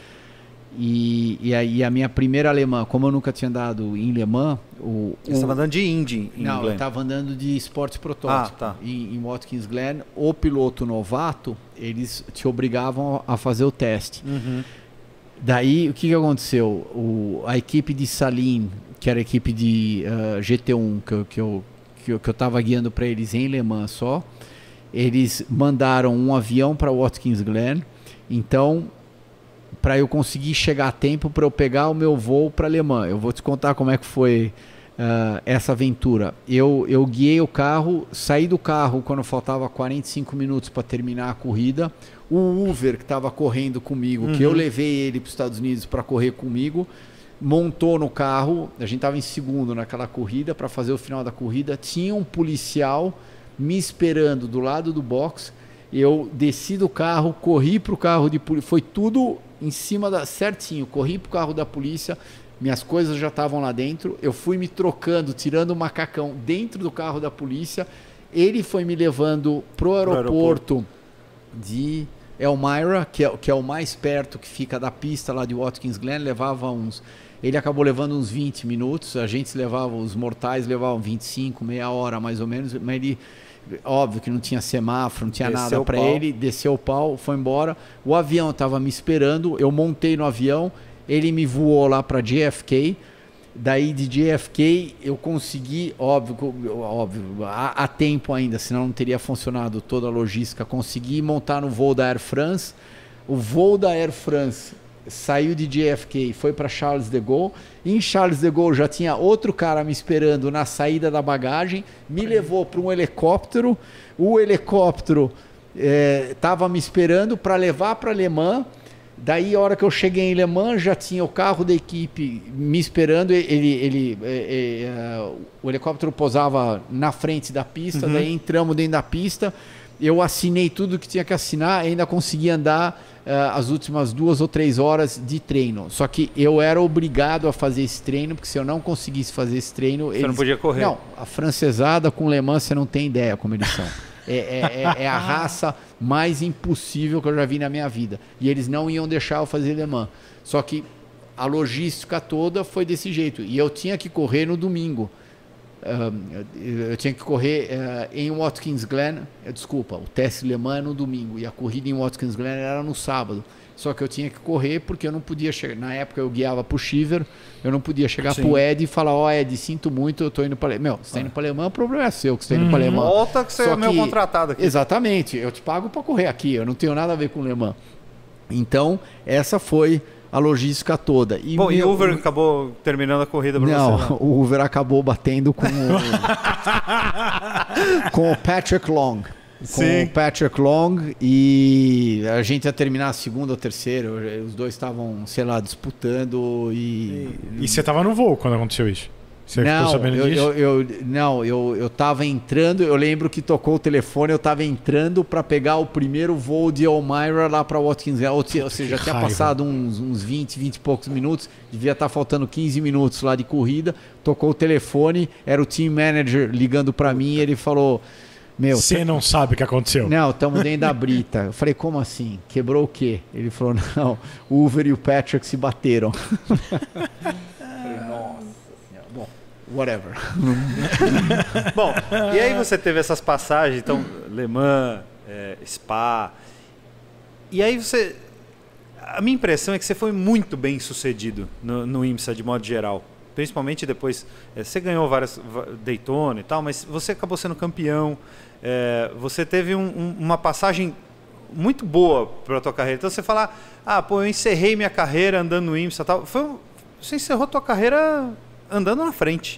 E, e, a, e a minha primeira alemã, como eu nunca tinha andado em Le Mans... O, Você estava andando de Indy em Não, Glen. eu estava andando de esporte protótipo. Ah, tá. em, em Watkins Glen, o piloto novato, eles te obrigavam a fazer o teste. Uhum. Daí, o que, que aconteceu? O, a equipe de Saline, que era a equipe de uh, G T um, que eu que eu que eu, que eu estava guiando para eles em Le Mans só, eles mandaram um avião para Watkins Glen. Então... para eu conseguir chegar a tempo para eu pegar o meu voo para Le Mans. Eu vou te contar como é que foi uh, essa aventura. Eu, eu guiei o carro, saí do carro quando faltava quarenta e cinco minutos para terminar a corrida. O Uber que estava correndo comigo, uhum. que eu levei ele para os Estados Unidos para correr comigo, montou no carro. A gente estava em segundo naquela corrida para fazer o final da corrida. Tinha um policial me esperando do lado do box. Eu desci do carro, corri para o carro de polícia. Foi tudo em cima da certinho. Corri para o carro da polícia. Minhas coisas já estavam lá dentro. Eu fui me trocando, tirando o macacão dentro do carro da polícia. Ele foi me levando pro aeroporto, pro aeroporto. de Elmira, que é, que é o mais perto que fica da pista lá de Watkins Glen. Levava uns... Ele acabou levando uns vinte minutos. A gente levava, os mortais levavam vinte e cinco, meia hora mais ou menos. Mas ele... Óbvio que não tinha semáforo, não tinha desceu nada para ele. Desceu o pau, foi embora. O avião estava me esperando. Eu montei no avião. Ele me voou lá para J F K. Daí de J F K eu consegui, óbvio, óbvio há, há tempo ainda, senão não teria funcionado toda a logística. Consegui montar no voo da Air France. O voo da Air France saiu de J F K, foi para Charles de Gaulle. Em Charles de Gaulle já tinha outro cara me esperando na saída da bagagem. Me levou para um helicóptero. O helicóptero estava é, me esperando para levar para Le Mans. Daí, a hora que eu cheguei em Le Mans, já tinha o carro da equipe me esperando. Ele, ele, é, é, o helicóptero pousava na frente da pista. Uhum. Daí entramos dentro da pista. Eu assinei tudo que tinha que assinar. Ainda consegui andar uh, as últimas duas ou três horas de treino. Só que eu era obrigado a fazer esse treino, porque se eu não conseguisse fazer esse treino... Você eles... não podia correr. Não, a francesada com Le Mans, você não tem ideia como eles são. É, é, é a raça mais impossível que eu já vi na minha vida. E eles não iam deixar eu fazer Le Mans. Só que a logística toda foi desse jeito. E eu tinha que correr no domingo. Um, eu tinha que correr uh, em Watkins Glen. Desculpa, o teste Le Mans é no domingo. E a corrida em Watkins Glen era no sábado. Só que eu tinha que correr porque eu não podia chegar. Na época eu guiava pro Shiver, eu não podia chegar Sim. pro Ed e falar: Ó, oh, Ed, sinto muito, eu tô indo para Le Mans. Meu, você tá indo para Le Mans, o problema é seu que você tá indo hum. para Le Mans. Volta que você Só é meu que, contratado aqui. Exatamente, eu te pago para correr aqui, eu não tenho nada a ver com Le Mans. Então, essa foi a logística toda. E Bom, meu, e o Uber acabou terminando a corrida para não, você? Não, o Uber acabou batendo com o, com o Patrick Long. Com Sim. o Patrick Long, e a gente ia terminar a segunda ou terceira. Os dois estavam, sei lá, disputando. E e você estava no voo quando aconteceu isso? Você não, ficou sabendo eu, disso? Eu, eu, não, eu, eu tava entrando. Eu lembro que tocou o telefone. Eu tava entrando para pegar o primeiro voo de Elmira lá para Watkins Glen. Ou seja, já tinha passado uns, uns vinte, vinte e poucos minutos. Devia estar faltando quinze minutos lá de corrida. Tocou o telefone. Era o team manager ligando para mim. E ele falou: Você não sabe o que aconteceu? Não, estamos dentro da brita. Eu falei: como assim? Quebrou o quê? Ele falou: não, o Uber e o Patrick se bateram. Eu falei: nossa senhora. Bom, whatever. Bom, e aí você teve essas passagens, então, Le Mans, é, Spa. E aí você... A minha impressão é que você foi muito bem sucedido no, no IMSA de modo geral. Principalmente depois, é, você ganhou várias Daytona e tal, mas você acabou sendo campeão. É, você teve um, um, uma passagem muito boa para a tua carreira. Então você fala: ah, pô, eu encerrei minha carreira andando no IMSA e tal. Foi, você encerrou a tua carreira andando na frente.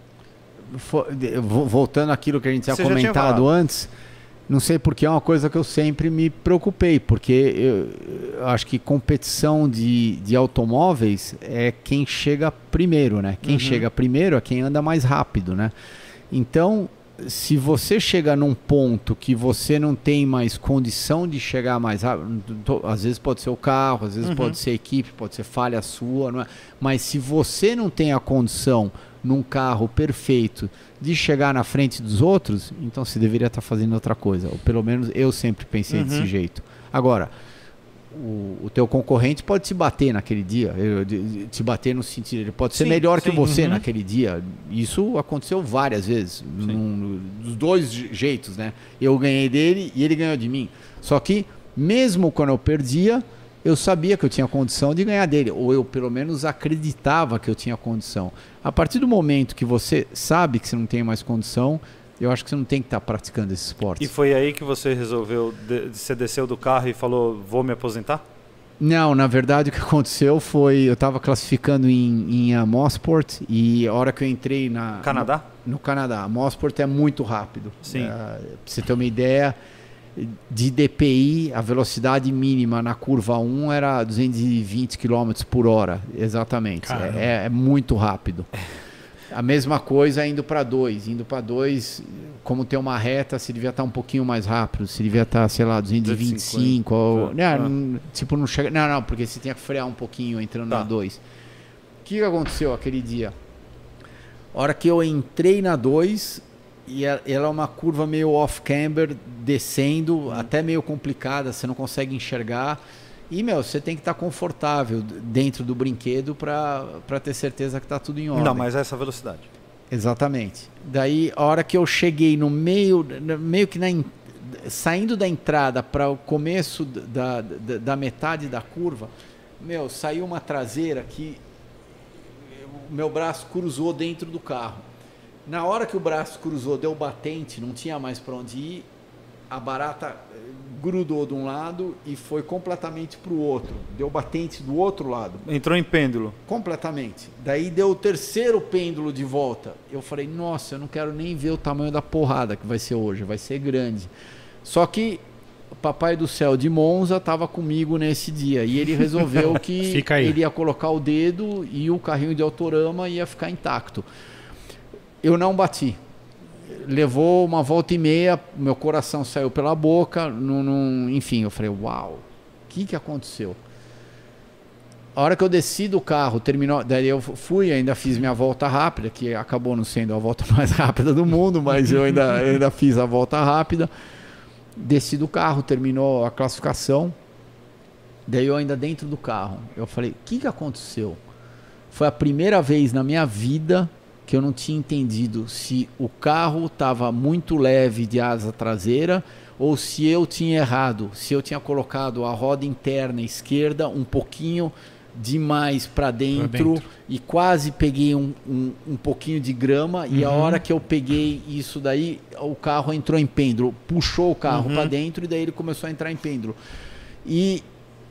Voltando àquilo que a gente tinha você comentado tinha antes, não sei porque é uma coisa que eu sempre me preocupei, porque eu, eu acho que competição de, de automóveis é quem chega primeiro, né? Quem uhum. chega primeiro é quem anda mais rápido, né? Então, se você chega num ponto que você não tem mais condição de chegar mais rápido, às vezes pode ser o carro, às vezes uhum. pode ser a equipe, pode ser falha sua, não é? Mas se você não tem a condição num carro perfeito de chegar na frente dos outros, então você deveria estar fazendo outra coisa. Ou pelo menos eu sempre pensei uhum. desse jeito. Agora, o, o teu concorrente pode te bater naquele dia, te bater no sentido, ele pode ser sim, melhor sim. que você uhum. naquele dia. Isso aconteceu várias vezes, num, dos dois jeitos, né? Eu ganhei dele e ele ganhou de mim. Só que, mesmo quando eu perdia, eu sabia que eu tinha condição de ganhar dele, ou eu pelo menos acreditava que eu tinha condição. A partir do momento que você sabe que você não tem mais condição, eu acho que você não tem que estar praticando esse esporte. E foi aí que você resolveu, você desceu do carro e falou: vou me aposentar? Não, na verdade o que aconteceu foi, eu estava classificando em, em uh, Mosport e a hora que eu entrei na... Canadá? No, no Canadá. Mosport é muito rápido. Sim. Uh, pra você ter uma ideia, de D P I, a velocidade mínima na curva um era duzentos e vinte quilômetros por hora, exatamente. É, é muito rápido. A mesma coisa indo para dois. Indo para dois, como tem uma reta, se devia estar um pouquinho mais rápido. Se devia estar, sei lá, duzentos e vinte e cinco. Ou, ah. não, tipo, não chega. Não, não, porque você tinha que frear um pouquinho entrando tá. na dois. O que aconteceu aquele dia? A hora que eu entrei na dois, e ela é uma curva meio off-camber, descendo, hum. até meio complicada, você não consegue enxergar. E, meu, você tem que estar confortável dentro do brinquedo para ter certeza que está tudo em ordem. Não, mas essa velocidade. Exatamente. Daí, a hora que eu cheguei no meio, meio que na, saindo da entrada para o começo da, da, da metade da curva, meu, saiu uma traseira que o meu braço cruzou dentro do carro. Na hora que o braço cruzou, deu batente, não tinha mais para onde ir, a barata grudou de um lado e foi completamente para o outro. Deu batente do outro lado. Entrou em pêndulo. Completamente. Daí deu o terceiro pêndulo de volta. Eu falei, nossa, eu não quero nem ver o tamanho da porrada que vai ser hoje. Vai ser grande. Só que o Papai do Céu de Monza estava comigo nesse dia. E ele resolveu que ele ia colocar o dedo e o carrinho de Autorama ia ficar intacto. Eu não bati. Levou uma volta e meia, meu coração saiu pela boca, num, num, enfim, eu falei, uau, o que, que aconteceu? A hora que eu desci do carro, terminou, daí eu fui, ainda fiz minha volta rápida, que acabou não sendo a volta mais rápida do mundo, mas eu ainda, eu ainda fiz a volta rápida, desci do carro, terminou a classificação, daí eu ainda dentro do carro, eu falei, o que, que aconteceu? Foi a primeira vez na minha vida que eu não tinha entendido se o carro estava muito leve de asa traseira ou se eu tinha errado, se eu tinha colocado a roda interna esquerda um pouquinho demais para dentro, dentro e quase peguei um, um, um pouquinho de grama. Uhum. E a hora que eu peguei isso daí, o carro entrou em pêndulo, puxou o carro uhum. para dentro e daí ele começou a entrar em pêndulo. E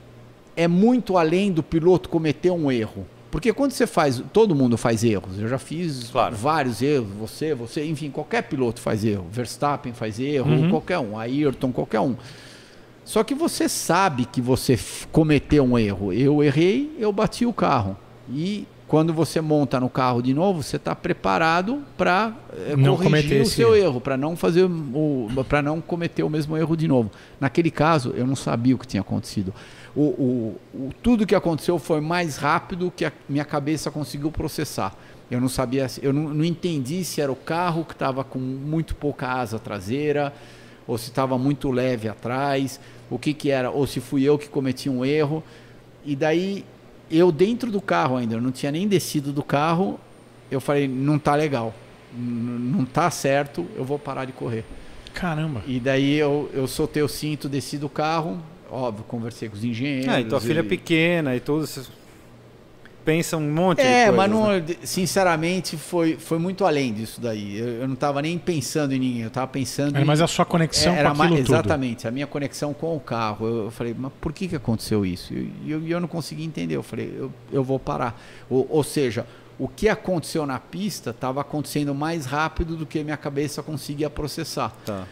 é muito além do piloto cometer um erro. Porque quando você faz, todo mundo faz erros. Eu já fiz claro. vários erros, você, você, enfim, qualquer piloto faz erro. Verstappen faz erro, uhum. qualquer um, Ayrton, qualquer um. Só que você sabe que você cometeu um erro. Eu errei, eu bati o carro. E quando você monta no carro de novo, você está preparado para é, corrigir o seu erro, erro para não fazer o, para não cometer o mesmo erro de novo. Naquele caso, eu não sabia o que tinha acontecido. O, o, o, tudo que aconteceu foi mais rápido que a minha cabeça conseguiu processar. Eu não sabia, eu não, não entendi se era o carro que estava com muito pouca asa traseira, ou se estava muito leve atrás, o que que era, ou se fui eu que cometi um erro. E daí, eu dentro do carro ainda, eu não tinha nem descido do carro, eu falei, não tá legal, não tá certo, eu vou parar de correr. Caramba! E daí eu, eu soltei o cinto, desci do carro. Óbvio, conversei com os engenheiros. Ah, e tua filha é pequena e tudo, você pensa um monte é, de coisas. É, mas não, né? sinceramente foi, foi muito além disso daí. Eu, eu não estava nem pensando em ninguém, eu estava pensando Era em, mais a sua conexão era com aquilo mais, tudo. Exatamente, a minha conexão com o carro. Eu, eu falei, mas por que, que aconteceu isso? E eu, eu, eu não consegui entender. Eu falei, eu, eu vou parar. Ou, ou seja, o que aconteceu na pista estava acontecendo mais rápido do que minha cabeça conseguia processar. Tá.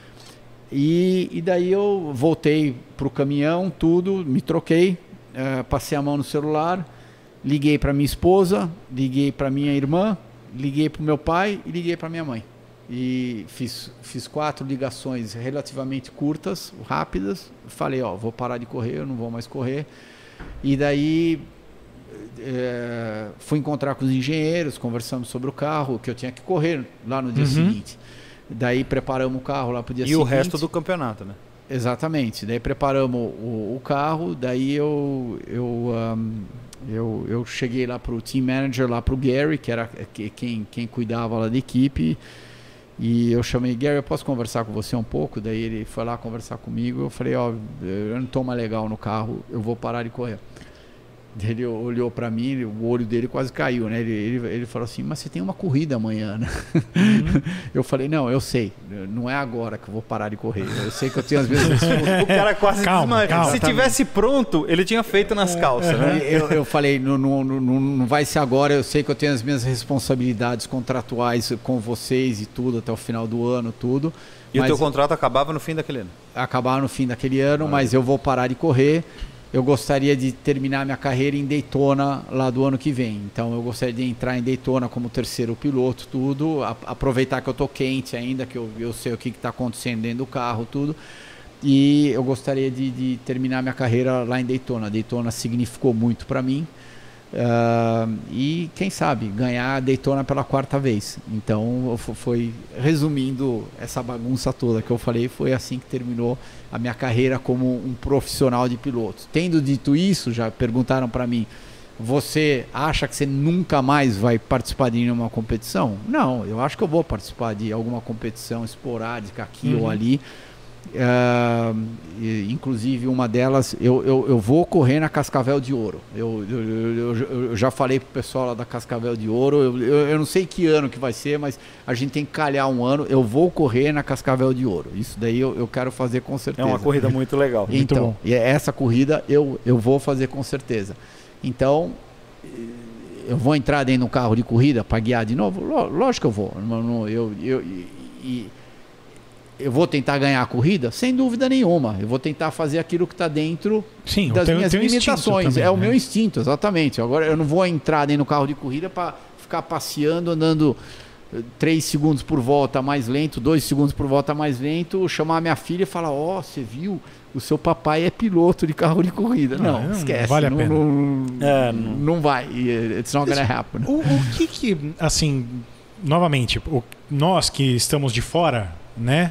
E, e daí eu voltei pro caminhão, tudo, me troquei, uh, passei a mão no celular, liguei para minha esposa, liguei para minha irmã, liguei para o meu pai e liguei para minha mãe. E fiz, fiz quatro ligações relativamente curtas, rápidas. Falei, ó, vou parar de correr, eu não vou mais correr. E daí é, fui encontrar com os engenheiros, conversamos sobre o carro, que eu tinha que correr lá no dia uhum. seguinte. Daí preparamos o carro lá para o dia e seguinte. E o resto do campeonato, né? Exatamente. Daí preparamos o, o carro, daí eu, eu, um, eu, eu cheguei lá para o team manager, lá para o Gary, que era quem, quem cuidava lá da equipe. E eu chamei, Gary, eu posso conversar com você um pouco? Daí ele foi lá conversar comigo. Eu falei, ó, eu não estou mais legal no carro, eu vou parar de correr. Ele olhou para mim, o olho dele quase caiu, né? Ele, ele, ele falou assim, mas você tem uma corrida amanhã, né? Uhum. Eu falei, não, eu sei, não é agora que eu vou parar de correr. Eu sei que eu tenho as mesmas... O cara quase calma, desmaiou. calma. Se tivesse pronto, ele tinha feito nas calças, né? Eu, eu falei, não, não, não, não vai ser agora, eu sei que eu tenho as minhas responsabilidades contratuais com vocês e tudo, até o final do ano, tudo. E o teu contrato acabava no fim daquele ano? Acabava no fim daquele ano, ah, mas eu vou parar de correr. Eu gostaria de terminar minha carreira em Daytona lá do ano que vem. Então eu gostaria de entrar em Daytona como terceiro piloto, tudo. A, aproveitar que eu tô quente ainda, que eu, eu sei o que está acontecendo dentro do carro, tudo. E eu gostaria de, de terminar minha carreira lá em Daytona. Daytona significou muito para mim. Uh, e quem sabe ganhar a Daytona pela quarta vez. Então foi, resumindo essa bagunça toda que eu falei, foi assim que terminou a minha carreira como um profissional de piloto. Tendo dito isso, já perguntaram para mim, você acha que você nunca mais vai participar de nenhuma competição? Não, eu acho que eu vou participar de alguma competição esporádica aqui uhum. ou ali. Uh, inclusive uma delas eu, eu, eu vou correr na Cascavel de Ouro. Eu, eu, eu, eu já falei pro pessoal lá da Cascavel de Ouro, eu, eu, eu não sei que ano que vai ser, mas a gente tem que calhar um ano. Eu vou correr na Cascavel de Ouro. Isso daí eu, eu quero fazer com certeza. É uma corrida muito legal. Então, muito e essa corrida eu, eu vou fazer com certeza. Então eu vou entrar dentro de um carro de corrida para guiar de novo? Lógico que eu vou. Eu, eu, e, Eu vou tentar ganhar a corrida? Sem dúvida nenhuma. Eu vou tentar fazer aquilo que está dentro Sim, das teu, minhas teu limitações. Também, é o né? meu instinto, exatamente. Agora eu não vou entrar dentro do carro de corrida para ficar passeando, andando três segundos por volta mais lento, dois segundos por volta mais lento, chamar minha filha e falar, ó, oh, você viu? O seu papai é piloto de carro de corrida. Não, não esquece. Não vale a não, pena. Não, é, não, não vai. It's not gonna happen. O, o que que, assim, novamente, o, nós que estamos de fora, né?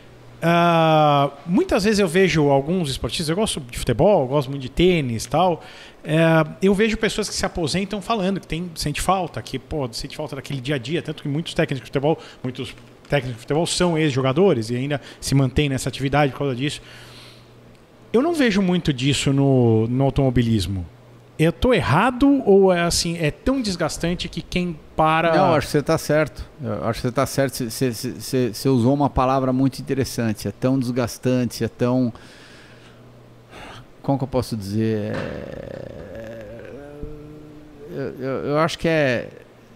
Uh, muitas vezes eu vejo alguns esportistas, eu gosto de futebol, eu gosto muito de tênis e tal, uh, eu vejo pessoas que se aposentam falando que tem, sente falta, que pô, sente falta daquele dia a dia, tanto que muitos técnicos de futebol, muitos técnicos de futebol são ex-jogadores e ainda se mantêm nessa atividade por causa disso. Eu não vejo muito disso no, no automobilismo. Eu tô errado ou é assim, é tão desgastante que quem para... Não, acho que você está certo. Eu acho que você está certo. Você, você, você, você usou uma palavra muito interessante. É tão desgastante, é tão... Como que eu posso dizer? Eu, eu, eu acho que é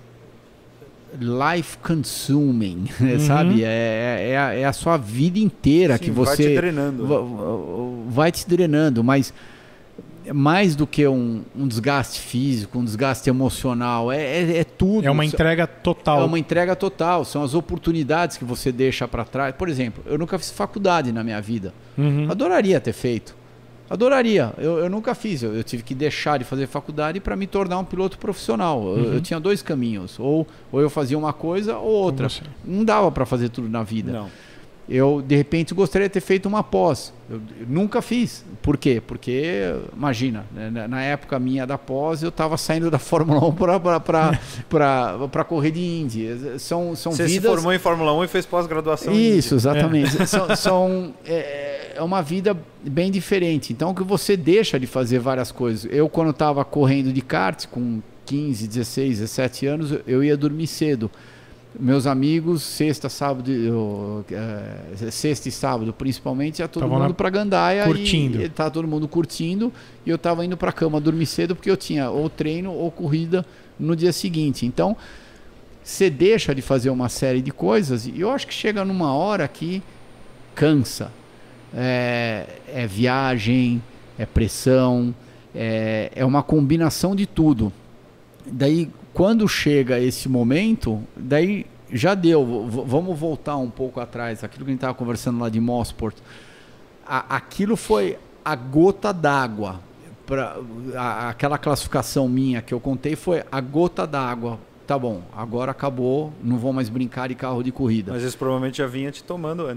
life consuming, uhum. sabe? É, é, a, é a sua vida inteira. Sim, que você... vai te drenando. Vai te drenando, mas... mais do que um, um desgaste físico, um desgaste emocional, é, é, é tudo. É uma entrega total. É uma entrega total, são as oportunidades que você deixa para trás. Por exemplo, eu nunca fiz faculdade na minha vida. Uhum. Adoraria ter feito. Adoraria. Eu, eu nunca fiz. Eu, eu tive que deixar de fazer faculdade para me tornar um piloto profissional. Uhum. Eu, eu tinha dois caminhos. Ou, ou eu fazia uma coisa ou outra. Não dava para fazer tudo na vida. Não. Eu, de repente, gostaria de ter feito uma pós. Eu, eu nunca fiz. Por quê? Porque, imagina, né, na época minha da pós, eu estava saindo da Fórmula um para correr de Indy. São, são Você vidas... se formou em Fórmula um e fez pós-graduação Isso, em exatamente. É. São, são, é, é uma vida bem diferente. Então, que você deixa de fazer várias coisas. Eu, quando estava correndo de kart, com quinze, dezesseis, dezessete anos, eu ia dormir cedo. Meus amigos, sexta, sábado, eu, é, sexta e sábado principalmente, ia todo Tava mundo para Gandaia curtindo. e estava todo mundo curtindo e eu estava indo para a cama dormir cedo porque eu tinha ou treino ou corrida no dia seguinte. Então, você deixa de fazer uma série de coisas e eu acho que chega numa hora que cansa. É, é viagem, é pressão, é, é uma combinação de tudo. Daí, quando chega esse momento, daí já deu. V- vamos voltar um pouco atrás, aquilo que a gente estava conversando lá de Mosport. A, aquilo foi a gota d'água. Pra, a, aquela classificação minha que eu contei foi a gota d'água. Tá bom, agora acabou, não vou mais brincar de carro de corrida. Mas isso provavelmente já vinha te tomando antes.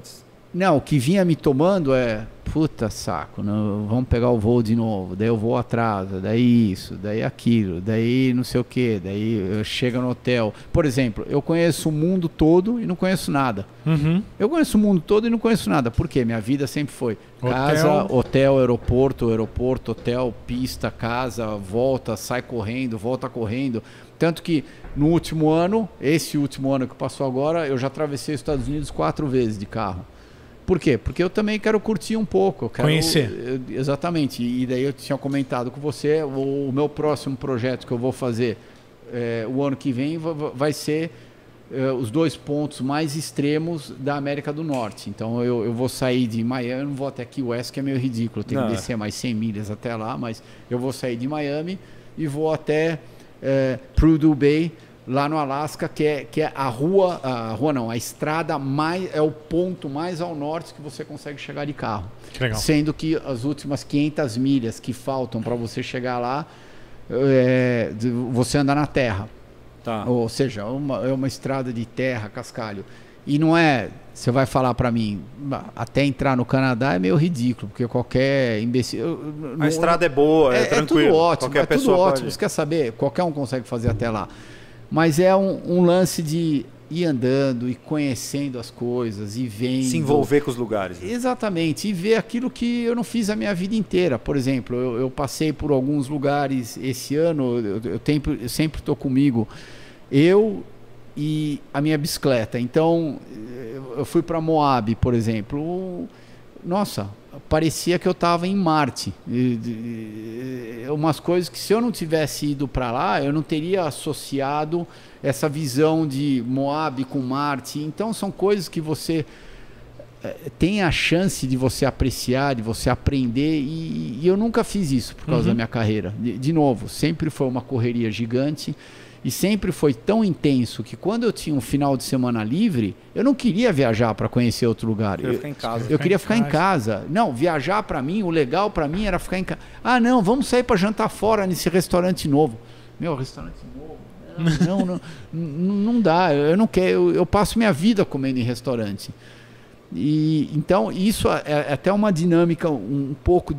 Não, o que vinha me tomando é, puta saco, não, vamos pegar o voo de novo, daí o voo atrasa, daí isso, daí aquilo, daí não sei o que, daí chega no hotel. Por exemplo, eu conheço o mundo todo e não conheço nada. Uhum. Eu conheço o mundo todo e não conheço nada. Por quê? Minha vida sempre foi Hotel. casa, hotel, aeroporto, aeroporto, hotel, pista, casa, volta, sai correndo, volta correndo. Tanto que no último ano, esse último ano que passou agora, eu já atravessei os Estados Unidos quatro vezes de carro. Por quê? Porque eu também quero curtir um pouco. Eu quero, conhecer. Eu, exatamente. E daí eu tinha comentado com você, o, o meu próximo projeto que eu vou fazer é, o ano que vem vai, vai ser é, os dois pontos mais extremos da América do Norte. Então eu, eu vou sair de Miami, eu não vou até Key West, que é meio ridículo. Eu tenho Não. que descer mais cem milhas até lá, mas eu vou sair de Miami e vou até é, Prudhoe Bay, lá no Alasca, que é, que é a rua, a rua não, a estrada mais, é o ponto mais ao norte que você consegue chegar de carro. Que legal. Sendo que as últimas quinhentas milhas que faltam para você chegar lá, é, você anda na terra. Tá. Ou seja, uma, é uma estrada de terra, cascalho. E não é, você vai falar para mim, até entrar no Canadá é meio ridículo, porque qualquer imbecil... A não, estrada é boa, é, é, tranquilo. É tudo ótimo, Qualquer é tudo pessoa ótimo. pode. Você quer saber? Qualquer um consegue fazer até lá. Mas é um, um lance de ir andando e conhecendo as coisas e vendo... Se envolver com os lugares. Né? Exatamente. E ver aquilo que eu não fiz a minha vida inteira. Por exemplo, eu, eu passei por alguns lugares esse ano, eu, eu, tempo, eu sempre estou comigo, eu e a minha bicicleta. Então, eu fui para Moab, por exemplo. Nossa, parecia que eu estava em Marte. E, e, umas coisas que se eu não tivesse ido para lá, eu não teria associado essa visão de Moab com Marte. Então são coisas que você é, tem a chance de você apreciar, de você aprender, e, e eu nunca fiz isso por causa uhum. da minha carreira. De, de novo, sempre foi uma correria gigante. E sempre foi tão intenso que quando eu tinha um final de semana livre, eu não queria viajar para conhecer outro lugar. Eu, Eu, ficar em casa. eu queria ficar em casa. Não, viajar para mim, o legal para mim era ficar em casa. Ah, não, vamos sair para jantar fora nesse restaurante novo. Meu, restaurante novo? Não, não, não, não dá. Eu não quero. Eu, eu passo minha vida comendo em restaurante. E então isso é, é até uma dinâmica um, um pouco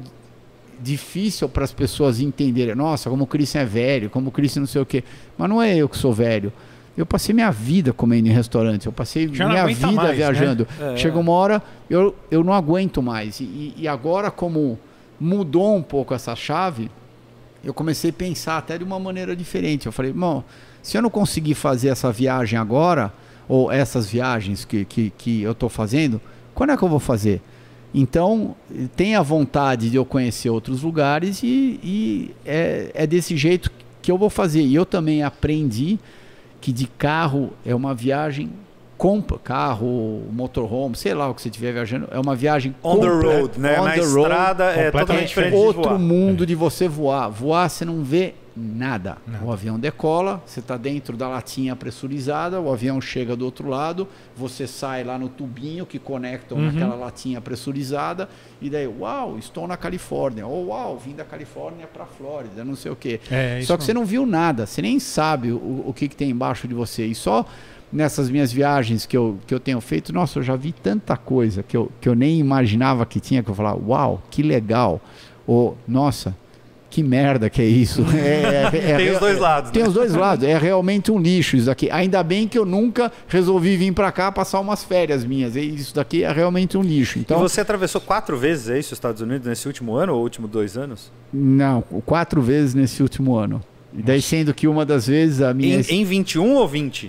difícil para as pessoas entenderem. Nossa, como o Christian é velho, como o Christian não sei o quê. Mas não é eu que sou velho. Eu passei minha vida comendo em restaurante. Eu passei Já minha vida mais, viajando. Né? É. Chega uma hora, eu, eu não aguento mais. E, e agora, como mudou um pouco essa chave, eu comecei a pensar até de uma maneira diferente. Eu falei, irmão, se eu não conseguir fazer essa viagem agora, ou essas viagens que, que, que eu estou fazendo, quando é que eu vou fazer? Então, tenha vontade de eu conhecer outros lugares e, e é, é desse jeito que eu vou fazer. E eu também aprendi que de carro é uma viagem, compra, carro, motorhome, sei lá o que você estiver viajando, é uma viagem On the road, né? On Na the road, estrada é totalmente diferente de outro voar. mundo de você voar. Voar, você não vê nada. Nada. O avião decola, você está dentro da latinha pressurizada, o avião chega do outro lado, você sai lá no tubinho que conectam Uhum. naquela latinha pressurizada, e daí, uau, estou na Califórnia, ou uau, vim da Califórnia para a Flórida, não sei o quê. É, isso Só que você mesmo. não viu nada, você nem sabe o, o que, que tem embaixo de você. E só nessas minhas viagens que eu, que eu tenho feito, nossa, eu já vi tanta coisa que eu, que eu nem imaginava que tinha, que eu falava, uau, que legal. Ou, nossa, que merda que é isso. É, é, é, Tem os dois lados. Tem né? os dois lados. É realmente um lixo isso daqui. Ainda bem que eu nunca resolvi vir para cá passar umas férias minhas. E isso daqui é realmente um lixo. Então, E você atravessou quatro vezes, é isso, os Estados Unidos, nesse último ano ou últimos dois anos? não, quatro vezes nesse último ano. E daí sendo que uma das vezes a minha... Em, em vinte e um ou vinte?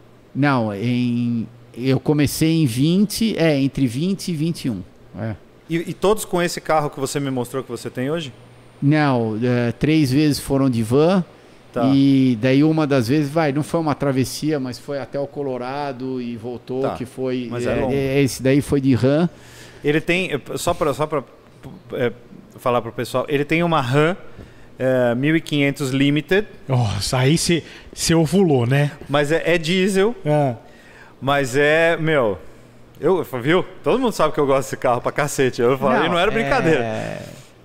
Não, em... eu comecei em vinte, é, entre vinte e vinte e um. É. E, e todos com esse carro que você me mostrou que você tem hoje? Não, é, três vezes foram de van. Tá. E daí uma das vezes, vai, não foi uma travessia, mas foi até o Colorado e voltou, Tá, que foi... mas é é, longo. é, esse daí foi de RAM. Ele tem, só para só para é, falar para o pessoal, ele tem uma RAM é, mil e quinhentos Limited, Nossa, aí você ovulou, né? mas é, é diesel, É. mas é, meu, eu, viu? Todo mundo sabe que eu gosto desse carro pra cacete, eu falei, não, era brincadeira. É...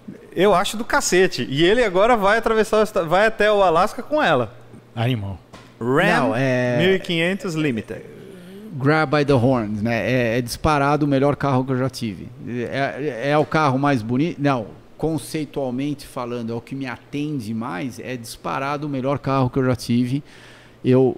Eu acho do cacete, e ele agora vai atravessar, vai até o Alasca com ela. Animal. Ram Não, é- mil e quinhentos Limited. grab by the horns, né? É, é disparado o melhor carro que eu já tive. É, é o carro mais bonito? Não, conceitualmente falando, é o que me atende mais, é disparado o melhor carro que eu já tive. Eu,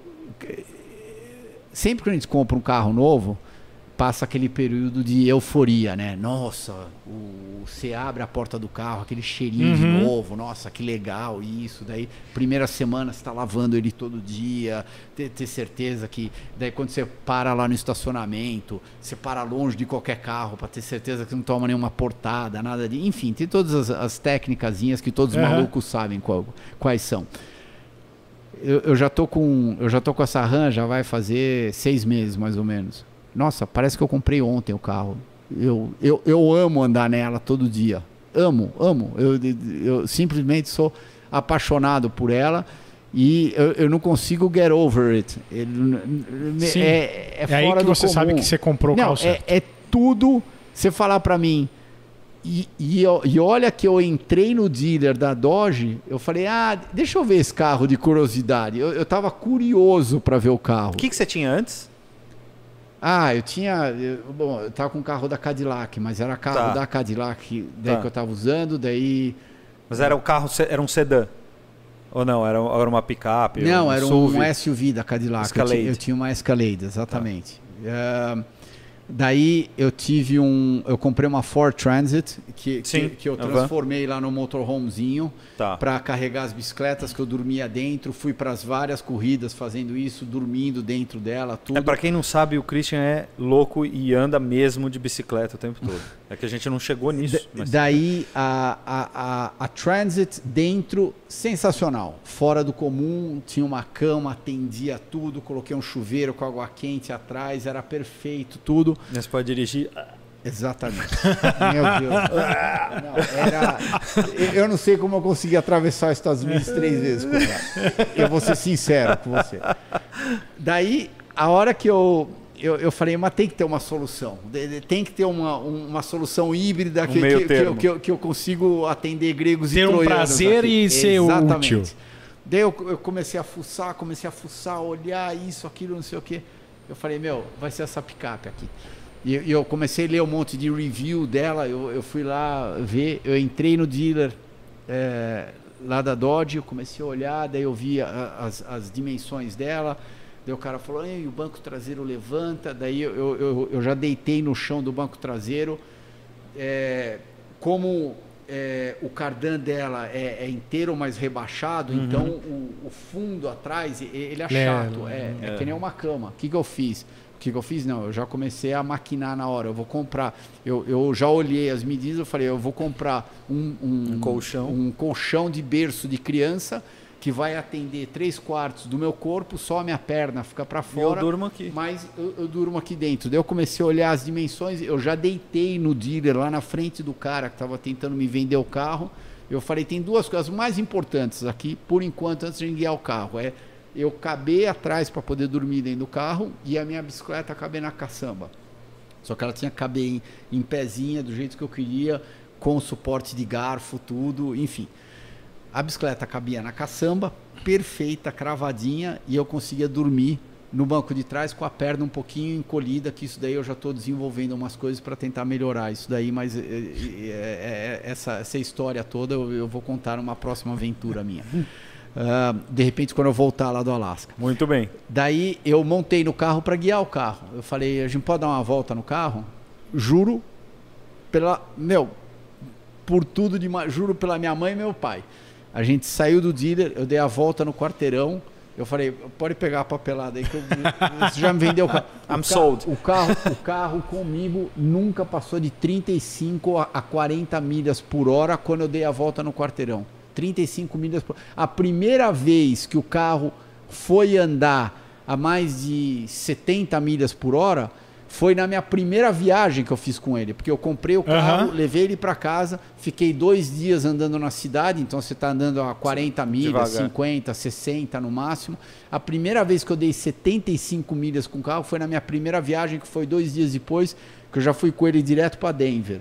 sempre que a gente compra um carro novo, passa aquele período de euforia, né? Nossa, o, você abre a porta do carro, aquele cheirinho uhum. de novo, nossa, que legal isso. Daí, primeira semana, você está lavando ele todo dia, ter, ter certeza que... Daí, quando você para lá no estacionamento, você para longe de qualquer carro para ter certeza que não toma nenhuma portada, nada de... Enfim, tem todas as, as técnicazinhas que todos os uhum. malucos sabem qual, quais são. Eu, eu, já tô com, eu já tô com essa RAM, já vai fazer seis meses, mais ou menos. Nossa, parece que eu comprei ontem o carro. Eu, eu, eu amo andar nela todo dia. Amo, amo. Eu, eu simplesmente sou apaixonado por ela e eu, eu não consigo get over it. Ele, Sim. É, é, é fora aí que do você comum. sabe que você comprou o não, carro certo. É, é tudo. Você falar para mim... E, e, e olha que eu entrei no dealer da Dodge, eu falei, ah, deixa eu ver esse carro de curiosidade. Eu, eu tava curioso para ver o carro. O que, que você tinha antes? Ah, eu tinha... Eu, bom, eu tava com o carro da Cadillac, mas era carro tá. da Cadillac daí tá. que eu tava usando, daí... Mas era o carro, era um sedã? Ou não, era, era uma picape? Não, um era S U V? um S U V da Cadillac. Escalade. Eu, tinha, eu tinha uma Escalade, exatamente. Tá. Uh, daí eu tive um... Eu comprei uma Ford Transit, que, que, que eu transformei uhum. lá no motorhomezinho tá. para carregar as bicicletas que eu dormia dentro. Fui para as várias corridas fazendo isso, dormindo dentro dela, tudo. É, para quem não sabe, o Christian é louco e anda mesmo de bicicleta o tempo todo. É que a gente não chegou nisso. Da, mas... Daí a, a, a, a Transit dentro, sensacional. Fora do comum, tinha uma cama, atendia tudo, coloquei um chuveiro com água quente atrás, era perfeito, tudo. Você pode dirigir... Exatamente. Meu Deus. Não, era... Eu não sei como eu consegui atravessar os Estados Unidos três vezes. Eu vou ser sincero com você. Daí, a hora que eu... Eu, eu falei, mas tem que ter uma solução. Tem que ter uma, uma solução híbrida que, um que, que, eu, que, eu, que eu consigo atender gregos ter e troianos. Ter um prazer aqui. e ser Exatamente. útil. Daí eu, eu comecei a fuçar, comecei a fuçar, olhar isso, aquilo, não sei o quê. Eu falei, meu, vai ser essa picape aqui. E, e eu comecei a ler um monte de review dela, eu, eu fui lá ver, eu entrei no dealer é, lá da Dodge, eu comecei a olhar, daí eu vi a, as, as dimensões dela. Daí o cara falou, o banco traseiro levanta. Daí eu, eu, eu já deitei no chão do banco traseiro. É, como é, o cardan dela é, é inteiro, mas rebaixado, uhum. então o, o fundo atrás, ele é chato. É, é, é que nem uma cama. O que, que eu fiz? O que, que eu fiz? Não, eu já comecei a maquinar na hora. Eu vou comprar. Eu, eu já olhei as medidas, eu falei, eu vou comprar um, um, um colchão. um colchão de berço de criança que vai atender três quartos do meu corpo, só a minha perna fica para fora. Eu durmo aqui. Mas eu, eu durmo aqui dentro. Daí eu comecei a olhar as dimensões, eu já deitei no dealer lá na frente do cara que estava tentando me vender o carro. Eu falei, tem duas coisas mais importantes aqui, por enquanto, antes de guiar o carro. É eu caber atrás para poder dormir dentro do carro e a minha bicicleta caber na caçamba. Só que ela tinha que caber em, em pezinha, do jeito que eu queria, com suporte de garfo, tudo, enfim. A bicicleta cabia na caçamba, perfeita, cravadinha, e eu conseguia dormir no banco de trás com a perna um pouquinho encolhida, que isso daí eu já estou desenvolvendo umas coisas para tentar melhorar isso daí, mas é, é, é, essa, essa história toda eu, eu vou contar numa próxima aventura minha. Uh, de repente, quando eu voltar lá do Alasca. Muito bem. Daí eu montei no carro para guiar o carro. Eu falei, a gente pode dar uma volta no carro? Juro, pela, meu, por tudo de, juro pela minha mãe e meu pai. A gente saiu do dealer, eu dei a volta no quarteirão, eu falei, pode pegar a papelada aí que eu, você já me vendeu o carro. I'm o sold. O carro, o carro comigo nunca passou de trinta e cinco a quarenta milhas por hora quando eu dei a volta no quarteirão. trinta e cinco milhas por hora. A primeira vez que o carro foi andar a mais de setenta milhas por hora foi na minha primeira viagem que eu fiz com ele, porque eu comprei o carro, uhum. levei ele para casa, fiquei dois dias andando na cidade, então você está andando a quarenta milhas, devagar. cinquenta, sessenta no máximo. A primeira vez que eu dei setenta e cinco milhas com o carro foi na minha primeira viagem, que foi dois dias depois, que eu já fui com ele direto para Denver.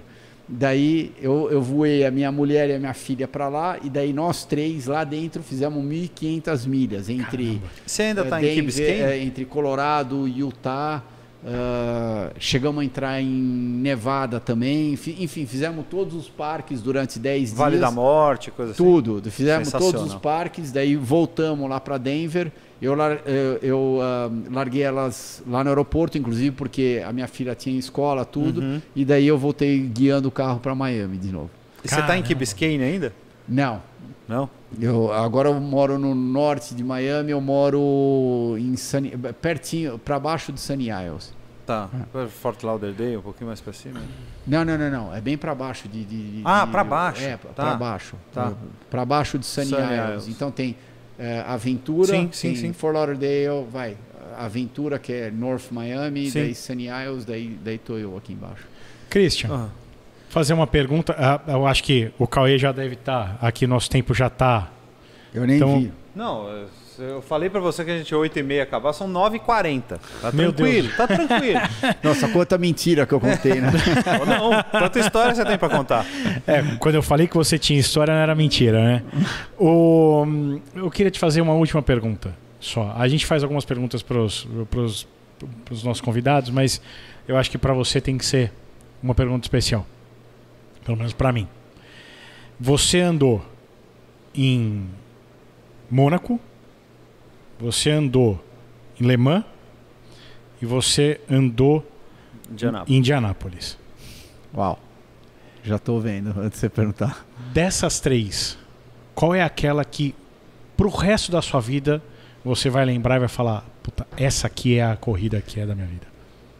Daí eu, eu voei a minha mulher e a minha filha para lá, e daí nós três lá dentro fizemos mil e quinhentas milhas entre... Caramba. Você ainda está uh, em Key Biscayne? É, entre Colorado, Utah... Uh, chegamos a entrar em Nevada também. Enfim, fizemos todos os parques durante dez dias. Vale da Morte, coisa assim. Tudo. Fizemos todos os parques, daí voltamos lá para Denver. Eu, eu, eu uh, larguei elas lá no aeroporto, inclusive, porque a minha filha tinha escola, tudo. Uhum. E daí eu voltei guiando o carro para Miami de novo. E você está em Key Biscayne ainda? Não. Não? Eu, agora eu moro no norte de Miami, eu moro em Sunny, pertinho, para baixo de Sunny Isles. Tá, ah. Fort Lauderdale, um pouquinho mais para cima? Não, não, não, não, é bem para baixo de, de, de Ah, para baixo? É, tá. para baixo. Tá. Para baixo de Sunny, Sunny Isles. Isles. Então tem é, Aventura, sim, tem sim, sim. Fort Lauderdale, vai, Aventura que é North Miami, sim. Daí Sunny Isles, daí, daí tô eu aqui embaixo. Christian. Uhum. Fazer uma pergunta, eu acho que o Cauê já deve estar, aqui nosso tempo já está... Eu nem então... vi. Não, eu falei para você que a gente oito e meia acabar, são nove e quarenta. Tá Meu tranquilo, Deus. tá tranquilo. Nossa, quanta mentira que eu contei, né? Não, quanta história você tem para contar? É, quando eu falei que você tinha história, não era mentira, né? O... Eu queria te fazer uma última pergunta só. A gente faz algumas perguntas para os nossos convidados, mas eu acho que para você tem que ser uma pergunta especial. Pelo menos para mim. Você andou em Mônaco, você andou em Le Mans e você andou Indianápolis. em Indianápolis. Uau. Já estou vendo, antes de você perguntar. Dessas três, qual é aquela que pro resto da sua vida você vai lembrar e vai falar, puta, essa aqui é a corrida que é da minha vida?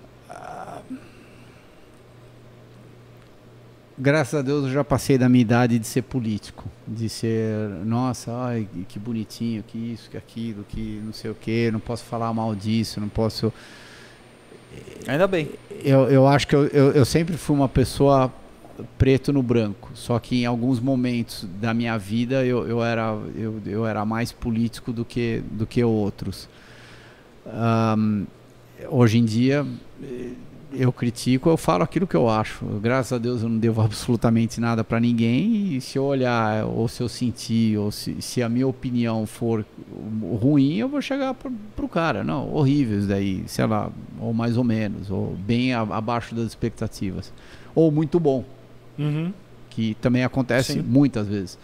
Graças a Deus eu já passei da minha idade de ser político, de ser, nossa, ai, que bonitinho, que isso, que aquilo, que não sei o que, não posso falar mal disso, não posso... Ainda bem. Eu, eu acho que eu, eu, eu sempre fui uma pessoa preto no branco, só que em alguns momentos da minha vida eu, eu, era, eu, eu era mais político do que, do que outros. Um, hoje em dia... eu critico, eu falo aquilo que eu acho. Graças a Deus eu não devo absolutamente nada para ninguém, e se eu olhar ou se eu sentir ou se, se a minha opinião for ruim, eu vou chegar pro, pro cara, não, horrível isso daí, sei lá, ou mais ou menos, ou bem a, abaixo das expectativas, ou muito bom, uhum. que também acontece Sim. muitas vezes.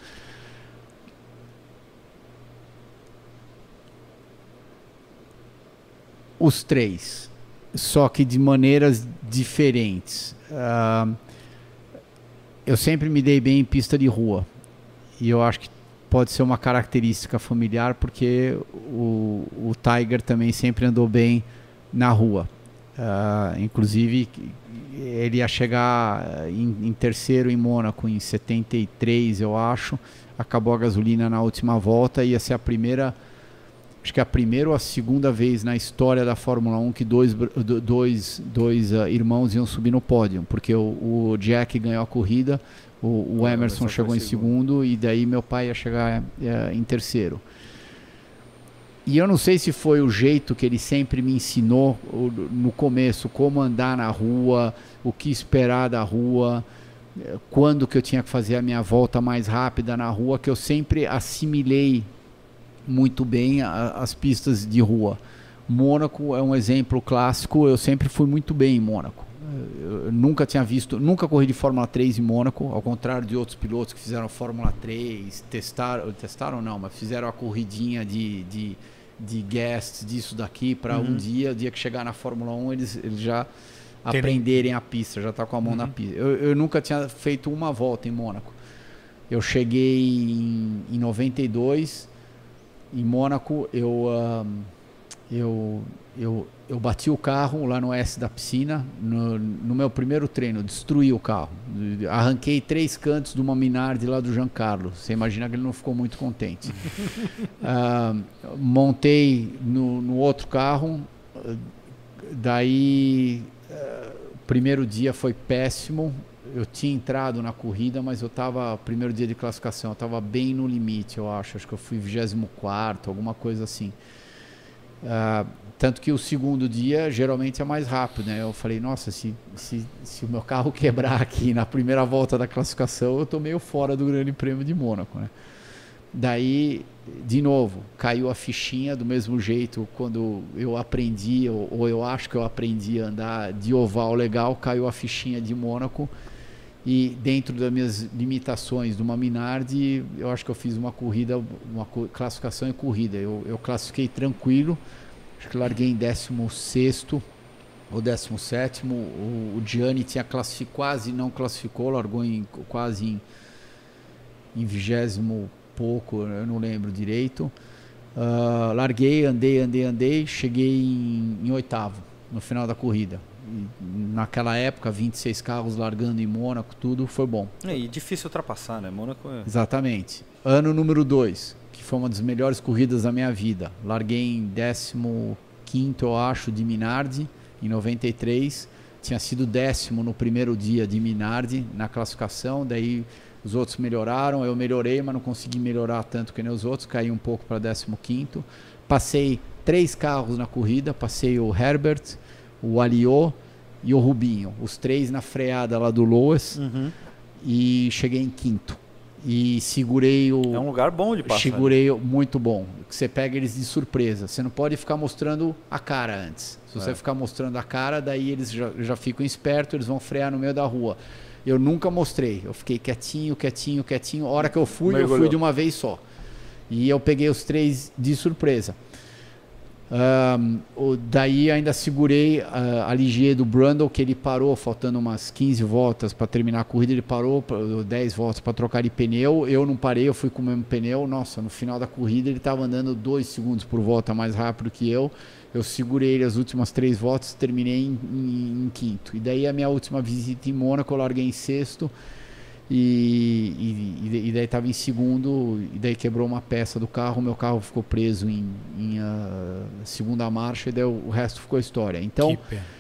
Os três, só que de maneiras diferentes. Uh, eu sempre me dei bem em pista de rua, e eu acho que pode ser uma característica familiar, porque o, o Tiger também sempre andou bem na rua. Uh, inclusive, ele ia chegar em, em terceiro em Mônaco em setenta e três, eu acho. Acabou a gasolina na última volta, ia ser a primeira... acho que é a primeira ou a segunda vez na história da Fórmula um que dois, dois, dois uh, irmãos iam subir no pódio, porque o, o Jack ganhou a corrida, o, o Emerson ah, chegou em segundo, e daí meu pai ia chegar uh, em terceiro. E eu não sei se foi o jeito que ele sempre me ensinou no começo, como andar na rua, o que esperar da rua, quando que eu tinha que fazer a minha volta mais rápida na rua, que eu sempre assimilei muito bem a, as pistas de rua. Mônaco é um exemplo clássico, eu sempre fui muito bem em Mônaco. Eu nunca tinha visto, nunca corri de Fórmula três em Mônaco, ao contrário de outros pilotos que fizeram Fórmula três, testaram, testaram não, mas fizeram a corridinha de, de, de guests, disso daqui, para uhum. um dia, o dia que chegar na Fórmula um, eles, eles já Tem aprenderem a pista, já tá com a mão uhum. na pista. Eu, eu nunca tinha feito uma volta em Mônaco. Eu cheguei em, em noventa e dois, em Mônaco, eu, um, eu, eu, eu bati o carro lá no S da piscina, no, no meu primeiro treino, destruí o carro. Arranquei três cantos de uma Minardi lá do Giancarlo. Você imagina que ele não ficou muito contente. uh, montei no, no outro carro, daí uh, o primeiro dia foi péssimo. Eu tinha entrado na corrida, mas eu estava, primeiro dia de classificação, eu estava bem no limite, eu acho. Acho que eu fui vigésimo quarto, alguma coisa assim. Uh, tanto que o segundo dia geralmente é mais rápido, né? Eu falei, nossa, se, se, se o meu carro quebrar aqui na primeira volta da classificação, eu estou meio fora do Grande Prêmio de Mônaco, né? Daí, de novo, caiu a fichinha do mesmo jeito quando eu aprendi, ou, ou eu acho que eu aprendi a andar de oval legal, caiu a fichinha de Mônaco. E dentro das minhas limitações de uma Minardi, eu acho que eu fiz uma corrida, uma classificação em corrida. Eu, eu classifiquei tranquilo, acho que larguei em décimo sexto ou décimo sétimo. O, o Gianni tinha classificado, quase não classificou, largou em, quase em, em vigésimo pouco, eu não lembro direito. Uh, larguei, andei, andei, andei, cheguei em, em oitavo no final da corrida. Naquela época, vinte e seis carros largando em Mônaco, tudo foi bom. É, e difícil ultrapassar, né? Mônaco é... Exatamente. Ano número dois, que foi uma das melhores corridas da minha vida. Larguei em décimo quinto, eu acho, de Minardi, em noventa e três. Tinha sido décimo no primeiro dia de Minardi, na classificação. Daí os outros melhoraram, eu melhorei, mas não consegui melhorar tanto que nem os outros. Caí um pouco para décimo quinto. Passei três carros na corrida. Passei o Herbert, o Aliot e o Rubinho, os três na freada lá do Loas. Uhum. E cheguei em quinto e segurei o... É um lugar bom de passar. Segurei, muito bom, que você pega eles de surpresa, você não pode ficar mostrando a cara antes, se você é. ficar mostrando a cara, daí eles já, já ficam espertos, eles vão frear no meio da rua. Eu nunca mostrei, eu fiquei quietinho, quietinho, quietinho, a hora que eu fui, Mergulhou. eu fui de uma vez só, e eu peguei os três de surpresa. Um, o, daí ainda segurei uh, a Ligier do Brundle, que ele parou faltando umas quinze voltas para terminar a corrida, ele parou dez voltas para trocar de pneu, eu não parei, eu fui com o mesmo pneu. Nossa, no final da corrida ele estava andando dois segundos por volta mais rápido que eu, eu segurei ele as últimas três voltas, terminei em, em, em quinto, e daí a minha última visita em Mônaco eu larguei em sexto. E, e, e daí estava em segundo, e daí quebrou uma peça do carro, meu carro ficou preso em, em uh, segunda marcha, e daí o, o resto ficou história. Então,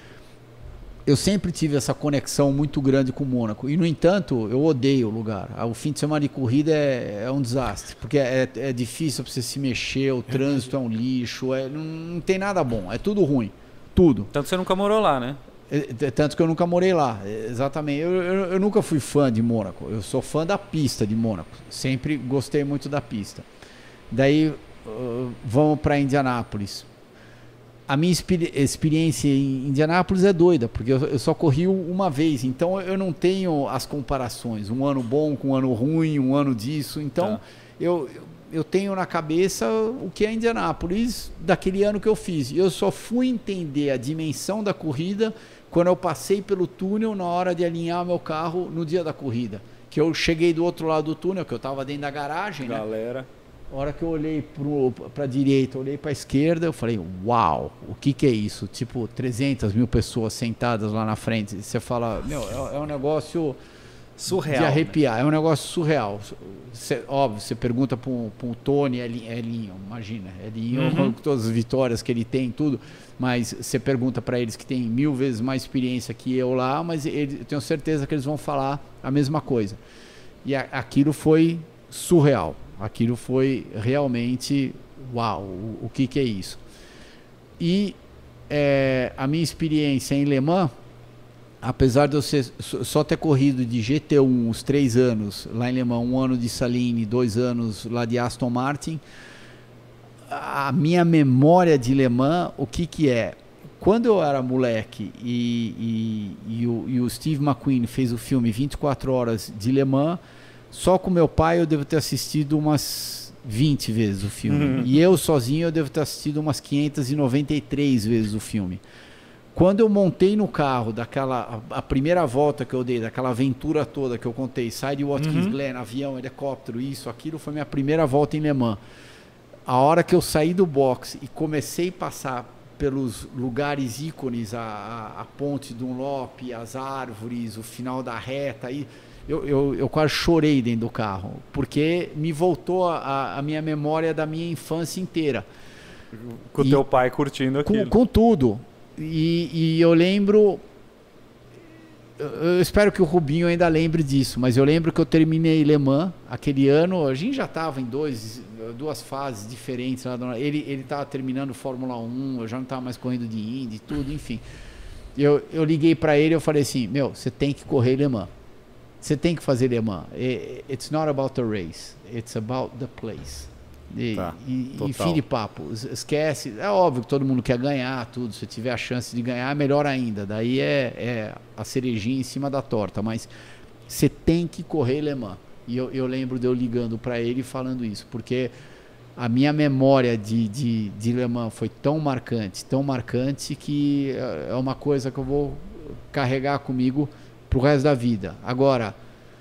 eu sempre tive essa conexão muito grande com o Mônaco, e no entanto, eu odeio o lugar. O fim de semana de corrida é, é um desastre, porque é, é difícil para você se mexer, o trânsito é um lixo, é, não, não tem nada bom, é tudo ruim, tudo. Tanto você nunca morou lá, né? Tanto que eu nunca morei lá, exatamente. Eu, eu, eu nunca fui fã de Mônaco, eu sou fã da pista de Mônaco, sempre gostei muito da pista. Daí uh, vamos para Indianápolis. A minha experiência em Indianápolis é doida, porque eu, eu só corri uma vez, então eu não tenho as comparações, um ano bom com um ano ruim, um ano disso. Então tá. eu, eu tenho na cabeça o que é Indianápolis daquele ano que eu fiz. Eu só fui entender a dimensão da corrida quando eu passei pelo túnel na hora de alinhar meu carro no dia da corrida. Que eu cheguei do outro lado do túnel, que eu estava dentro da garagem, Galera. né? A hora que eu olhei para a direita, olhei para a esquerda, eu falei, uau, o que que é isso? Tipo, trezentas mil pessoas sentadas lá na frente. Você fala, meu, é, é um negócio... surreal, de arrepiar, né? É um negócio surreal. Cê, óbvio, você pergunta para o Tony, Elinho, imagina, Elinho, uhum. com todas as vitórias que ele tem, tudo, mas você pergunta para eles que tem mil vezes mais experiência que eu lá, mas ele, eu tenho certeza que eles vão falar a mesma coisa. E a, aquilo foi surreal, aquilo foi realmente, uau, o, o que, que é isso? E é, a minha experiência em Le Mans, apesar de eu ser, só ter corrido de G T um os três anos lá em Le Mans, um ano de Saline, dois anos lá de Aston Martin, a minha memória de Le Mans, o que que é? Quando eu era moleque e, e, e, o, e o Steve McQueen fez o filme vinte e quatro horas de Le Mans, só com meu pai eu devo ter assistido umas vinte vezes o filme. Uhum. E eu sozinho eu devo ter assistido umas quinhentas e noventa e três vezes o filme. Quando eu montei no carro, daquela, a, a primeira volta que eu dei, daquela aventura toda que eu contei, sai de Watkins uhum. Glen, avião, helicóptero, isso, aquilo, foi minha primeira volta em Le Mans. A hora que eu saí do box e comecei a passar pelos lugares ícones, a, a, a ponte Dunlop, as árvores, o final da reta, aí, eu, eu, eu quase chorei dentro do carro, porque me voltou a, a minha memória da minha infância inteira. Com o teu pai curtindo aquilo. Com, com tudo. E, e eu lembro, eu espero que o Rubinho ainda lembre disso, mas eu lembro que eu terminei Le Mans aquele ano, a gente já estava em dois, duas fases diferentes, ele ele estava terminando Fórmula um, eu já não estava mais correndo de Indy, tudo, enfim. Eu, eu liguei para ele e eu falei assim, meu, você tem que correr Le Mans. Você tem que fazer Le Mans. It's not about the race, it's about the place. E, tá, e, e fim de papo. Esquece. É óbvio que todo mundo quer ganhar tudo. Se tiver a chance de ganhar, melhor ainda. Daí é, é a cerejinha em cima da torta. Mas você tem que correr Le Mans. E eu, eu lembro de eu ligando para ele e falando isso. Porque a minha memória de, de, de Le Mans foi tão marcante, tão marcante, que é uma coisa que eu vou carregar comigo pro resto da vida. Agora,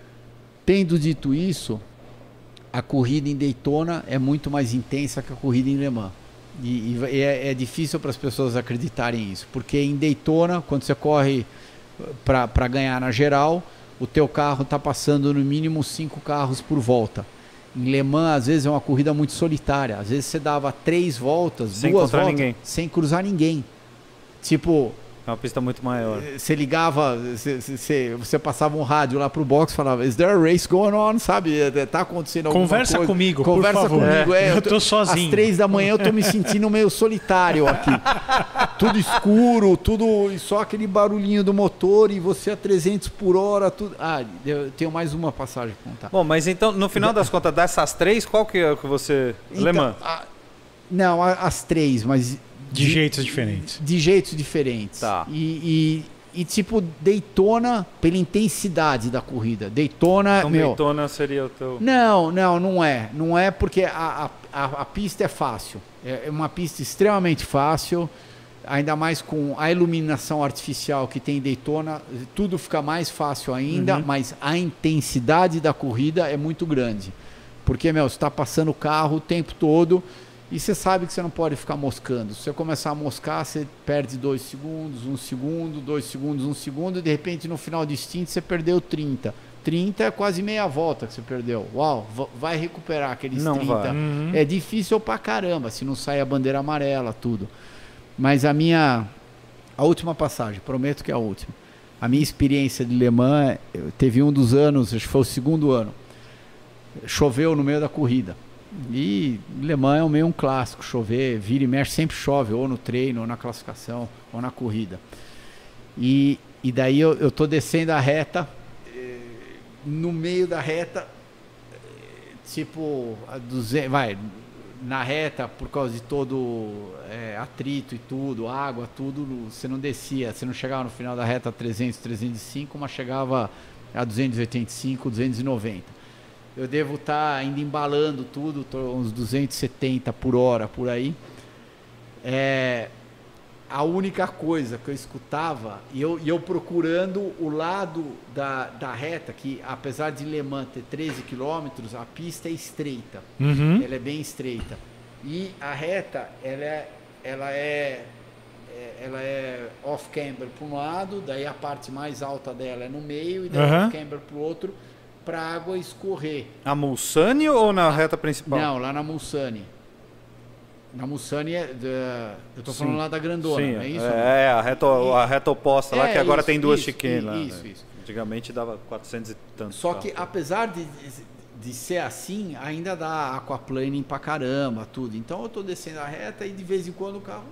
tendo dito isso, a corrida em Daytona é muito mais intensa que a corrida em Le Mans. E, e é, é difícil para as pessoas acreditarem isso, porque em Daytona, quando você corre para ganhar na geral, o teu carro está passando no mínimo cinco carros por volta. Em Le Mans, às vezes, é uma corrida muito solitária. Às vezes você dava três voltas, sem duas voltas, ninguém. sem cruzar ninguém. Tipo... É uma pista muito maior. Você ligava, você, você, você passava um rádio lá pro box e falava, is there a race going on? Sabe, tá acontecendo alguma Conversa coisa? comigo, Conversa por favor. comigo. É, eu tô sozinho. Às três da manhã eu tô me sentindo meio solitário aqui. Tudo escuro, tudo, e só aquele barulhinho do motor e você a trezentos por hora. Tudo... Ah, eu tenho mais uma passagem pra contar. Bom, mas então, no final das contas, dessas três, qual que é o que você... Então, Le Mans. a, não, a, as três, mas... De, de jeitos diferentes. De jeitos diferentes. Tá. E, e, e tipo, Daytona, pela intensidade da corrida. Daytona... Então meu, Daytona seria o teu... Não, não, não é. Não é porque a, a, a pista é fácil. É uma pista extremamente fácil. Ainda mais com a iluminação artificial que tem em Daytona. Tudo fica mais fácil ainda. Uhum. Mas a intensidade da corrida é muito grande. Porque, meu, você está passando o carro o tempo todo... E você sabe que você não pode ficar moscando. Se você começar a moscar, você perde dois segundos, um segundo, dois segundos, um segundo, e de repente no final de stint você perdeu trinta. trinta é quase meia volta que você perdeu. Uau, vai recuperar aqueles não trinta. Vai. Uhum. É difícil pra caramba, se não sai a bandeira amarela, tudo. Mas a minha... A última passagem, prometo que é a última. A minha experiência de Le Mans, teve um dos anos, acho que foi o segundo ano. Choveu no meio da corrida. E Le Mans é um meio um clássico, chover, vira e mexe, sempre chove, ou no treino, ou na classificação, ou na corrida. E, e daí eu, eu tô descendo a reta, no meio da reta, tipo, a duzentos, vai, na reta, por causa de todo é, atrito e tudo, água, tudo, você não descia, você não chegava no final da reta a trezentos, trezentos e cinco, mas chegava a duzentos e oitenta e cinco, duzentos e noventa. Eu devo estar ainda embalando tudo, tô uns duzentos e setenta por hora, por aí. É, a única coisa que eu escutava, e eu, e eu procurando o lado da, da reta, que apesar de Le Mans ter treze quilômetros, a pista é estreita. Uhum. Ela é bem estreita. E a reta, ela é, ela é, é, ela é off-camber para um lado, daí a parte mais alta dela é no meio, e daí uhum. off-camber para o outro, para a água escorrer. A Mulsanne ou na reta principal? Não, lá na Mulsanne. Na Mulsanne, é da, eu tô falando Sim. lá da grandona, Sim, não é isso? É, a reta, a reta oposta é, lá, que agora isso, tem duas isso, chiquenes lá. Isso, né? isso. Antigamente dava quatrocentos e tantos. Só que apesar de, de ser assim, ainda dá aquaplaning pra caramba, tudo. Então eu tô descendo a reta e de vez em quando o carro...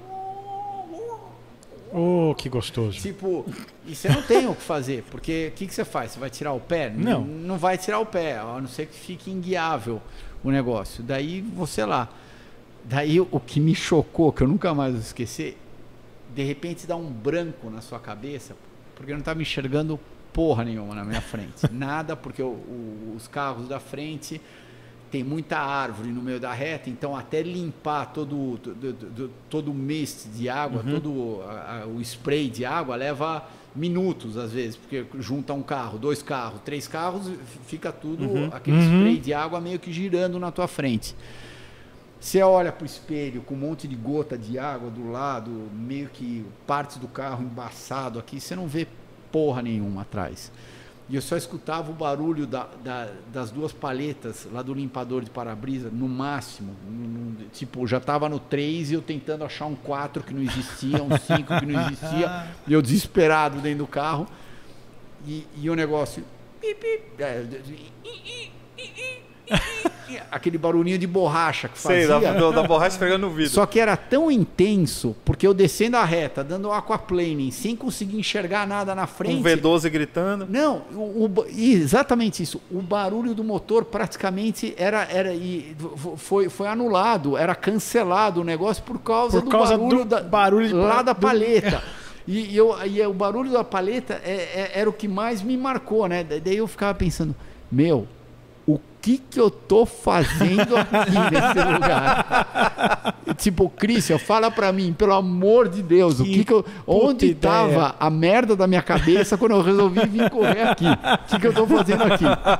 Oh, que gostoso. Tipo, e você não tem o que fazer, porque o que, que você faz? Você vai tirar o pé? Não. Não vai tirar o pé, a não ser que fique inguiável o negócio. Daí você lá. Daí o que me chocou, que eu nunca mais vou esquecer, de repente dá um branco na sua cabeça, porque eu não estava enxergando porra nenhuma na minha frente. Nada, porque o, o, os carros da frente... Tem muita árvore no meio da reta, então até limpar todo, todo, todo, todo o mist de água, uhum. todo a, a, o spray de água leva minutos às vezes, porque junta um carro, dois carros, três carros, fica tudo, uhum. aquele uhum. spray de água meio que girando na tua frente. Você olha para o espelho com um monte de gota de água do lado, meio que parte do carro embaçado aqui, você não vê porra nenhuma atrás. E eu só escutava o barulho da, da, das duas palhetas lá do limpador de para-brisa, no máximo. No, no, tipo, já estava no três e eu tentando achar um quatro que não existia, um cinco que não existia. E eu desesperado dentro do carro. E, e o negócio... aquele barulhinho de borracha que Sei, fazia. da, da borracha pegando no vidro. Só que era tão intenso, porque eu descendo a reta, dando aquaplaning, sem conseguir enxergar nada na frente. Um V doze gritando. Não, o, o, exatamente isso. O barulho do motor praticamente era, era e foi, foi anulado, era cancelado o negócio por causa, por causa do barulho, do da, barulho de, lá da do... paleta. E, e, eu, e o barulho da paleta é, é, era o que mais me marcou, né? Daí eu ficava pensando, meu, o que que eu tô fazendo aqui nesse lugar? Tipo, Christian, fala pra mim, pelo amor de Deus, que o que que eu, onde estava a merda da minha cabeça quando eu resolvi vir correr aqui? O que que eu tô fazendo aqui?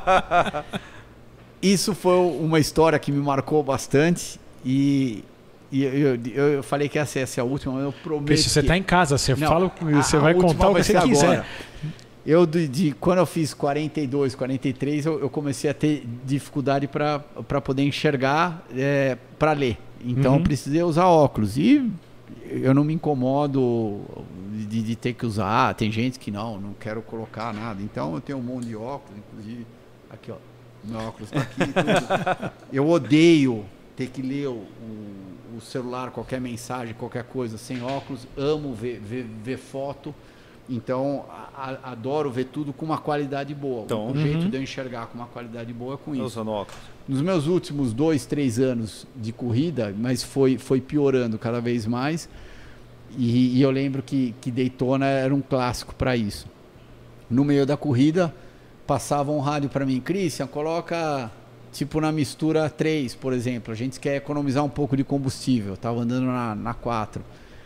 Isso foi uma história que me marcou bastante e... E eu, eu, eu falei que essa ia ser a última, mas eu prometo. Christian, você que... está em casa, você Não, fala, você a, vai a contar o que você quiser. Agora. Eu, de, de, quando eu fiz quarenta e dois, quarenta e três, eu, eu comecei a ter dificuldade para poder enxergar, é, para ler. Então uhum. eu precisei usar óculos. E eu não me incomodo de, de ter que usar. Tem gente que não, não quero colocar nada. Então eu tenho um monte de óculos, inclusive. Aqui, ó. Meu óculos está aqui. Tudo. Eu odeio ter que ler o, o, o celular, qualquer mensagem, qualquer coisa, sem óculos. Amo ver, ver, ver foto. Então, a, a, adoro ver tudo com uma qualidade boa. Então, o uhum. jeito de eu enxergar com uma qualidade boa é com isso. Usando óculos. Nos meus últimos dois, três anos de corrida, mas foi, foi piorando cada vez mais. E, e eu lembro que, que Daytona era um clássico para isso. No meio da corrida, passava um rádio para mim. Christian, coloca tipo na mistura três, por exemplo. A gente quer economizar um pouco de combustível. Estava andando na, na quatro.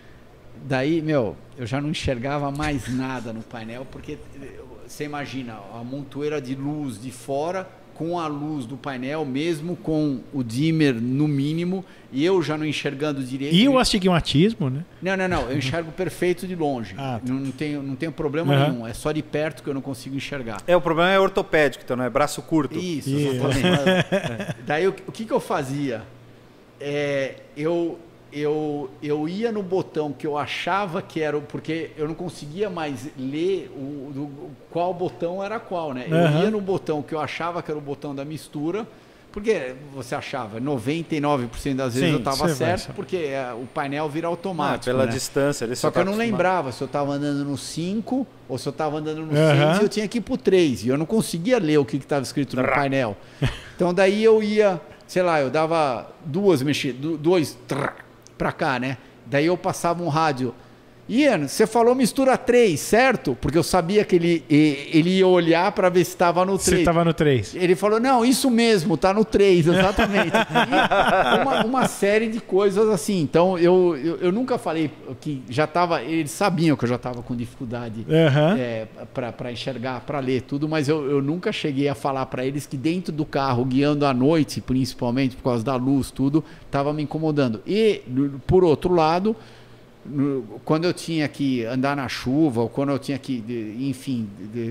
Daí, meu, eu já não enxergava mais nada no painel, porque você imagina a montoeira de luz de fora com a luz do painel, mesmo com o dimmer no mínimo, e eu já não enxergando direito. E o astigmatismo, né? Não, não, não, eu enxergo perfeito de longe. Ah, tá. não, não, tenho, não tenho problema uhum. nenhum, é só de perto que eu não consigo enxergar. É, o problema é ortopédico, então, não é braço curto. Isso, exatamente. é. Daí, o, o que, que eu fazia? É, eu... Eu, eu ia no botão que eu achava que era, porque eu não conseguia mais ler o, do, qual botão era qual, né? Eu uhum. ia no botão que eu achava que era o botão da mistura, porque você achava, noventa e nove por cento das vezes Sim, eu estava certo, vai. porque é, o painel vira automático. Ah, pela né? distância. Só que tá eu não acostumado. lembrava se eu estava andando no cinco ou se eu estava andando no uhum. seis e eu tinha que ir pro três. E eu não conseguia ler o que estava escrito no painel. Então daí eu ia, sei lá, eu dava duas mexidas, dois... para cá, né? Daí eu passava um rádio. Ian, você falou mistura três, certo? Porque eu sabia que ele, ele ia olhar para ver se estava no três. Você estava no três. Ele falou, não, isso mesmo, tá no três, exatamente. E uma, uma série de coisas assim. Então, eu, eu, eu nunca falei que já estava... Eles sabiam que eu já estava com dificuldade uhum. é, para enxergar, para ler tudo, mas eu, eu nunca cheguei a falar para eles que dentro do carro, guiando à noite, principalmente por causa da luz, tudo, estava me incomodando. E, por outro lado... quando eu tinha que andar na chuva, ou quando eu tinha que, enfim,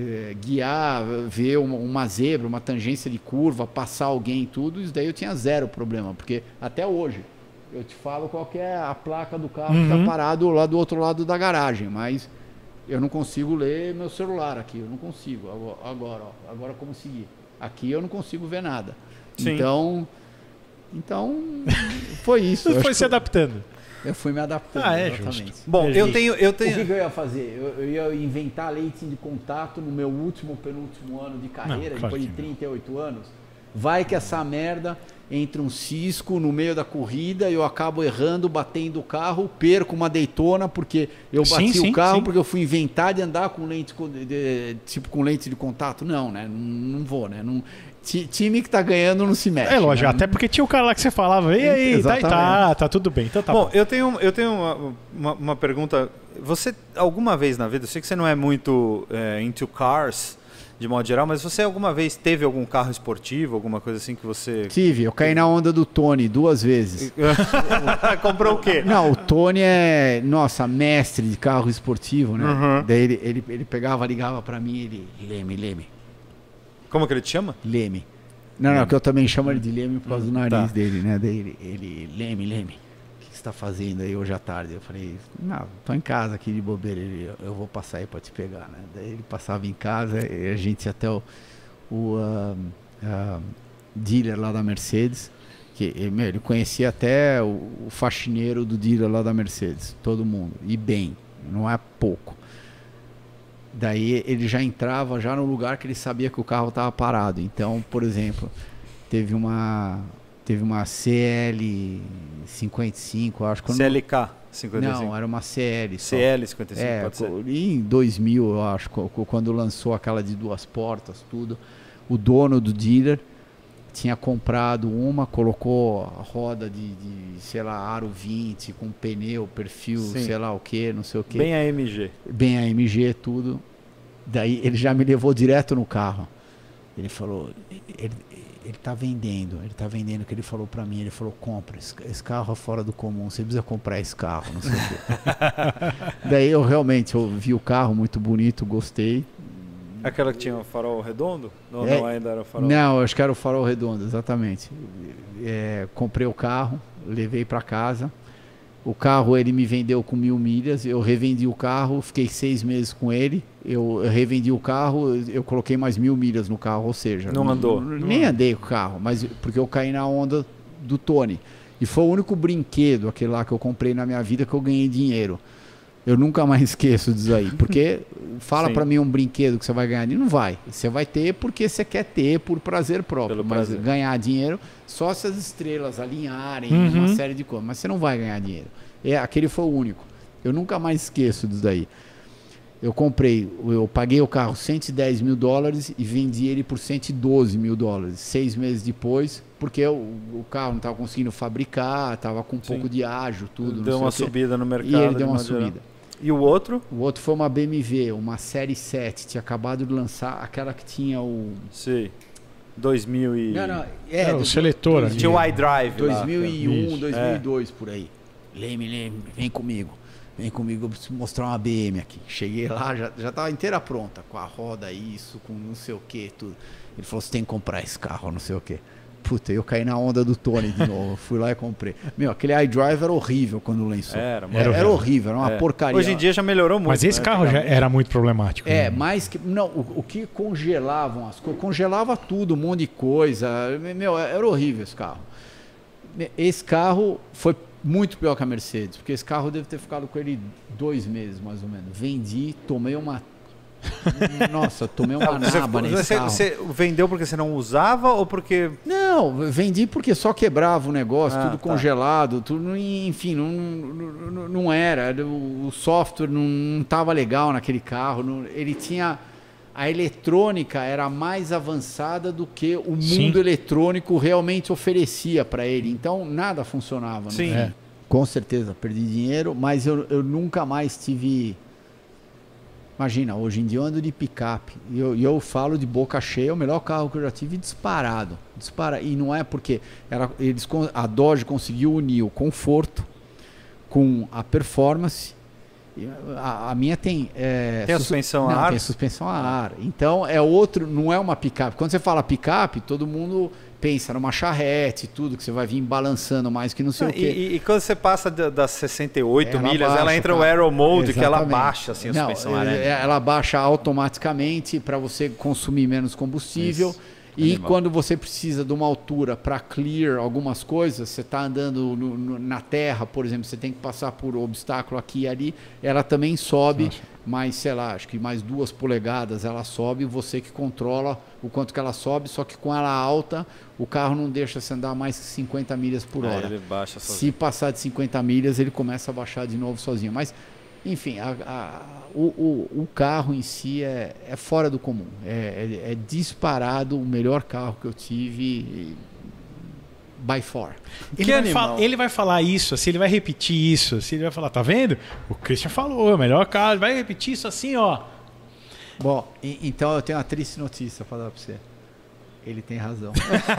guiar, ver uma, uma zebra, uma tangência de curva, passar alguém e tudo, isso daí eu tinha zero problema, porque até hoje eu te falo qual que é a placa do carro uhum. que está parado lá do outro lado da garagem, mas eu não consigo ler meu celular aqui, eu não consigo, agora, ó, agora eu consegui. Aqui eu não consigo ver nada. Sim. Então, então foi isso. Você foi se adaptando. Eu fui me adaptando, ah, é exatamente. Justo. Bom, é eu tenho, eu tenho... O que, que eu ia fazer? Eu, eu ia inventar leite de contato no meu último, penúltimo ano de carreira, não, claro depois de trinta e oito anos. Vai que essa merda entra um cisco no meio da corrida, eu acabo errando, batendo o carro, perco uma Daytona porque eu bati sim, o sim, carro, sim. porque eu fui inventar de andar com lente, de, tipo com lente de contato. Não, né? Não, não vou, né? Não... Time que tá ganhando não se mexe. É lógico, né? Até porque tinha o cara lá que você falava, e aí, tá, tá, tá tudo bem. Então tá bom, bom. eu tenho, eu tenho uma, uma, uma pergunta. Você, alguma vez na vida, eu sei que você não é muito é, into cars, de modo geral, mas você alguma vez teve algum carro esportivo, alguma coisa assim que você... Tive, eu caí na onda do Tony duas vezes. Comprou o quê? Não, o Tony é, nossa, mestre de carro esportivo, né? Uhum. Daí ele, ele, ele pegava, ligava pra mim, ele, Leme, Leme. Como que ele te chama? Leme. Não, não, que eu também chamo ele de Leme por causa do nariz tá. dele, né? Daí ele, ele Leme, Leme, o que você tá fazendo aí hoje à tarde? Eu falei, não, tô em casa aqui de bobeira, ele, eu vou passar aí pra te pegar, né? Daí ele passava em casa e a gente ia até o, o, uh, uh, dealer lá da Mercedes, que meu, ele conhecia até o, o faxineiro do dealer lá da Mercedes, todo mundo, e bem, não é pouco. Daí ele já entrava já no lugar que ele sabia que o carro estava parado. Então, por exemplo, teve uma teve uma C L cinquenta e cinco, acho que C L K cinquenta e cinco. Não, era uma C L só. C L cinquenta e cinco, é, pode ser. Em dois mil, eu acho, quando lançou aquela de duas portas, tudo, o dono do dealer tinha comprado uma, colocou a roda de, de sei lá, aro vinte, com pneu, perfil, Sim. sei lá o que, não sei o que. Bem A M G. Bem A M G, tudo. Daí ele já me levou direto no carro. Ele falou, ele, ele tá vendendo, ele tá vendendo o que ele falou pra mim. Ele falou, compra, esse, esse carro é fora do comum, você precisa comprar esse carro, não sei o quê. Daí eu realmente eu vi o carro muito bonito, gostei. Aquela que tinha o farol redondo? Não, É, não ainda era o farol. Não, acho que era o farol redondo, exatamente. É, comprei o carro, levei para casa. O carro ele me vendeu com mil milhas. Eu revendi o carro, fiquei seis meses com ele. Eu, eu revendi o carro, eu coloquei mais mil milhas no carro, ou seja, Não andou? Nem andei com o carro, mas porque eu caí na onda do Tony. E foi o único brinquedo, aquele lá que eu comprei na minha vida, que eu ganhei dinheiro. Eu nunca mais esqueço disso aí, porque fala para mim um brinquedo que você vai ganhar, não vai. Você vai ter porque você quer ter por prazer próprio, Pelo mas prazer. ganhar dinheiro só se as estrelas alinharem, Uhum. uma série de coisas, mas você não vai ganhar dinheiro. É, aquele foi o único. Eu nunca mais esqueço disso daí. Eu comprei, eu paguei o carro cento e dez mil dólares e vendi ele por cento e doze mil dólares, seis meses depois, porque o, o carro não estava conseguindo fabricar, estava com um Sim. pouco de ágio, tudo. não Deu sei uma o quê. subida no mercado. E ele deu de uma modo geral. subida. E o outro? O outro foi uma B M W, uma série sete, tinha acabado de lançar aquela que tinha o... Sim. dois mil e... Não, não, É, é, o do- seletor ali. Tinha o iDrive lá. dois mil e um, Isso. dois mil e dois, por aí. Leme, Leme, vem comigo. Vem comigo, eu preciso mostrar uma B M aqui. Cheguei lá, já, já tava inteira pronta, com a roda, isso, com não sei o que, tudo. Ele falou, você tem que comprar esse carro, não sei o que. Puta, eu caí na onda do Tony de novo. Fui lá e comprei. Meu, aquele iDrive era horrível quando lançou. Era, Era, era era horrível, era uma É. porcaria. Hoje em dia já melhorou muito. Mas esse né? carro já era muito problemático. É, né? mais que. Não, o, o que congelavam as coisas. Congelava tudo, um monte de coisa. Meu, era horrível esse carro. Esse carro foi muito pior que a Mercedes, porque esse carro eu devo ter ficado com ele dois meses, mais ou menos. Vendi, tomei uma. Nossa, tomei uma Você, naba nesse você, carro. você vendeu porque você não usava ou porque... Não, vendi porque só quebrava o negócio, Ah, tudo tá. congelado, tudo, enfim, não, não, não era. O software não estava legal naquele carro. Não, ele tinha. A eletrônica era mais avançada do que o mundo Sim. eletrônico realmente oferecia para ele. Então nada funcionava. no Sim. fim. É. Com certeza, perdi dinheiro, mas eu, eu nunca mais tive. Imagina, hoje em dia eu ando de picape e eu, e eu falo de boca cheia, é o melhor carro que eu já tive disparado. Dispara, e não é porque era, eles, con- a Dodge conseguiu unir o conforto com a performance. E A, a minha tem. É, Tem a sus- suspensão a não, ar? Tem suspensão a ar. Então é outro, não é uma picape. Quando você fala picape, todo mundo pensa numa charrete, tudo, que você vai vir balançando mais que não sei Ah, o quê. e, e quando você passa da- das sessenta e oito Ela milhas, baixa, ela entra o cara. Aero Mode, que ela Exatamente. baixa assim, a Não, suspensão é- aérea. ela baixa automaticamente para você consumir menos combustível. Isso. E Animal. quando você precisa de uma altura para clear algumas coisas, você está andando no- no- na terra, por exemplo, você tem que passar por obstáculo aqui e ali, ela também sobe, Nossa. mais, sei lá, acho que mais duas polegadas ela sobe, você que controla o quanto que ela sobe, só que com ela alta, o carro não deixa você andar mais que cinquenta milhas por Aí hora. ele baixa Se sozinho. passar de cinquenta milhas, ele começa a baixar de novo sozinho. Mas, enfim, a- a- o, o- o carro em si é, é fora do comum. É, é- é disparado o melhor carro que eu tive, by far. Ele Que vai, animal. fal- ele vai falar isso, assim, ele vai repetir isso, assim, ele vai falar, tá vendo? O Christian falou, é o melhor carro, ele vai repetir isso assim, ó. Bom, e- então eu tenho uma triste notícia para dar para você. Ele tem razão.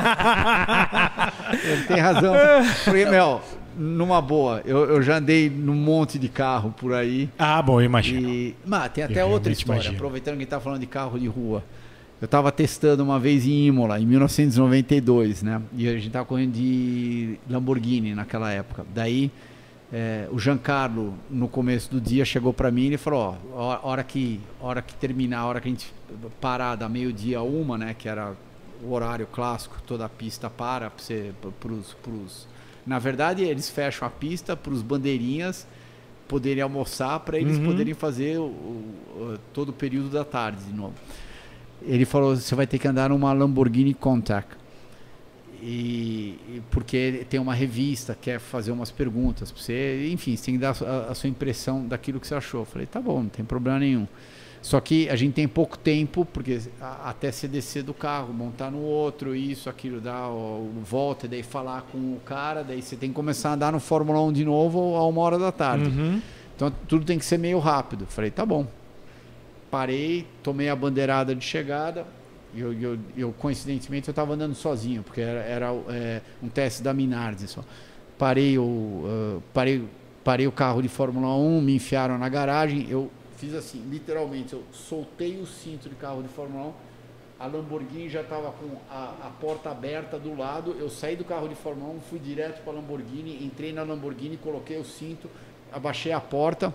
Ele tem razão. Porque, meu, numa boa, eu, eu já andei num monte de carro por aí. Ah, bom, eu imagino. E, mas tem Eu até outra realmente história, imagino. aproveitando que a gente tá falando de carro de rua. Eu estava testando uma vez em Imola, em mil novecentos e noventa e dois, né? E a gente estava correndo de Lamborghini naquela época. Daí, é, o Giancarlo, no começo do dia, chegou para mim e ele falou, ó, a hora que, a hora que terminar, a hora que a gente parar da meio-dia a uma, né? Que era o horário clássico, toda a pista para, pra você, pros, pros... Na verdade, eles fecham a pista para os bandeirinhas poderem almoçar, para eles uhum. poderem fazer o, o, todo o período da tarde de novo. Ele falou, você vai ter que andar numa Lamborghini Countach. E, e porque tem uma revista, quer fazer umas perguntas para você, enfim, você tem que dar a, a sua impressão daquilo que você achou. Eu falei, tá bom, não tem problema nenhum. Só que a gente tem pouco tempo, porque a, até você descer do carro, montar no outro, isso, aquilo, dar o, volta, e daí falar com o cara, daí você tem que começar a andar no Fórmula um de novo a uma hora da tarde. Uhum. Então tudo tem que ser meio rápido. Falei, tá bom. Parei, tomei a bandeirada de chegada. Eu, eu, eu coincidentemente, eu estava andando sozinho, porque era, era é, um teste da Minardi só. Parei o, uh, parei, parei o carro de Fórmula um, me enfiaram na garagem, eu fiz assim, literalmente, eu soltei o cinto de carro de Fórmula um, a Lamborghini já estava com a, a porta aberta do lado, eu saí do carro de Fórmula um, fui direto para a Lamborghini, entrei na Lamborghini, coloquei o cinto, abaixei a porta,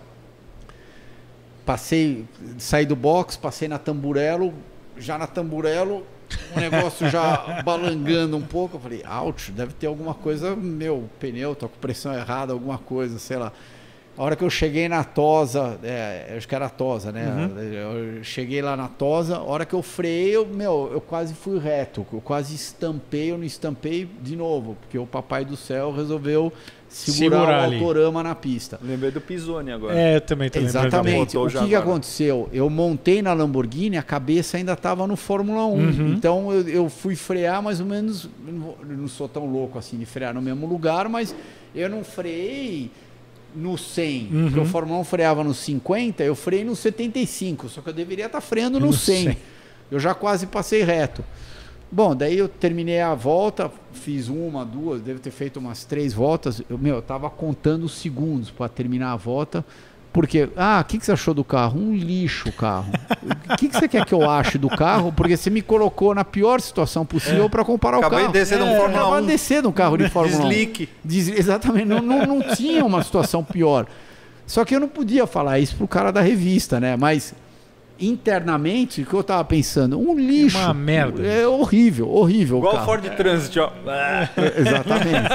passei, saí do box, passei na Tamburello, já na Tamburello, o negócio já balangando um pouco, eu falei, ouch, deve ter alguma coisa, meu, pneu, tô com pressão errada, alguma coisa, sei lá. A hora que eu cheguei na Tosa, é, acho que era a Tosa, né? Uhum. Eu cheguei lá na Tosa, a hora que eu freiei, eu, meu, eu quase fui reto, eu quase estampei, eu não estampei de novo, porque o Papai do Céu resolveu segurar, segurar o Autorama ali na pista. Lembrei do Pisoni agora. É, eu também tô Exatamente. O que, que aconteceu? Eu montei na Lamborghini, a cabeça ainda estava no Fórmula um. Uhum. Então eu, eu fui frear mais ou menos, não, não sou tão louco assim de frear no mesmo lugar, mas eu não freiei no cem, uhum. porque o Fórmula um freava no cinquenta, eu freiei no setenta e cinco, só que eu deveria estar freando no cem. Eu já quase passei reto. Bom, daí eu terminei a volta, fiz uma, duas, devo ter feito umas três voltas. Eu, meu, eu tava contando os segundos para terminar a volta, porque, ah, o que, que você achou do carro? Um lixo o carro. O que, que você quer que eu ache do carro? Porque você me colocou na pior situação possível é. para comparar Acabei o carro. Acabei de descer de um Fórmula um. Acabei de descer de um carro de Fórmula um. Deslique. Des, exatamente, não, não, não tinha uma situação pior. Só que eu não podia falar isso pro cara da revista, né? Mas internamente, o que eu tava pensando, um lixo. Uma merda. É horrível, horrível. Igual o carro. Ford Transit, ó. É, exatamente.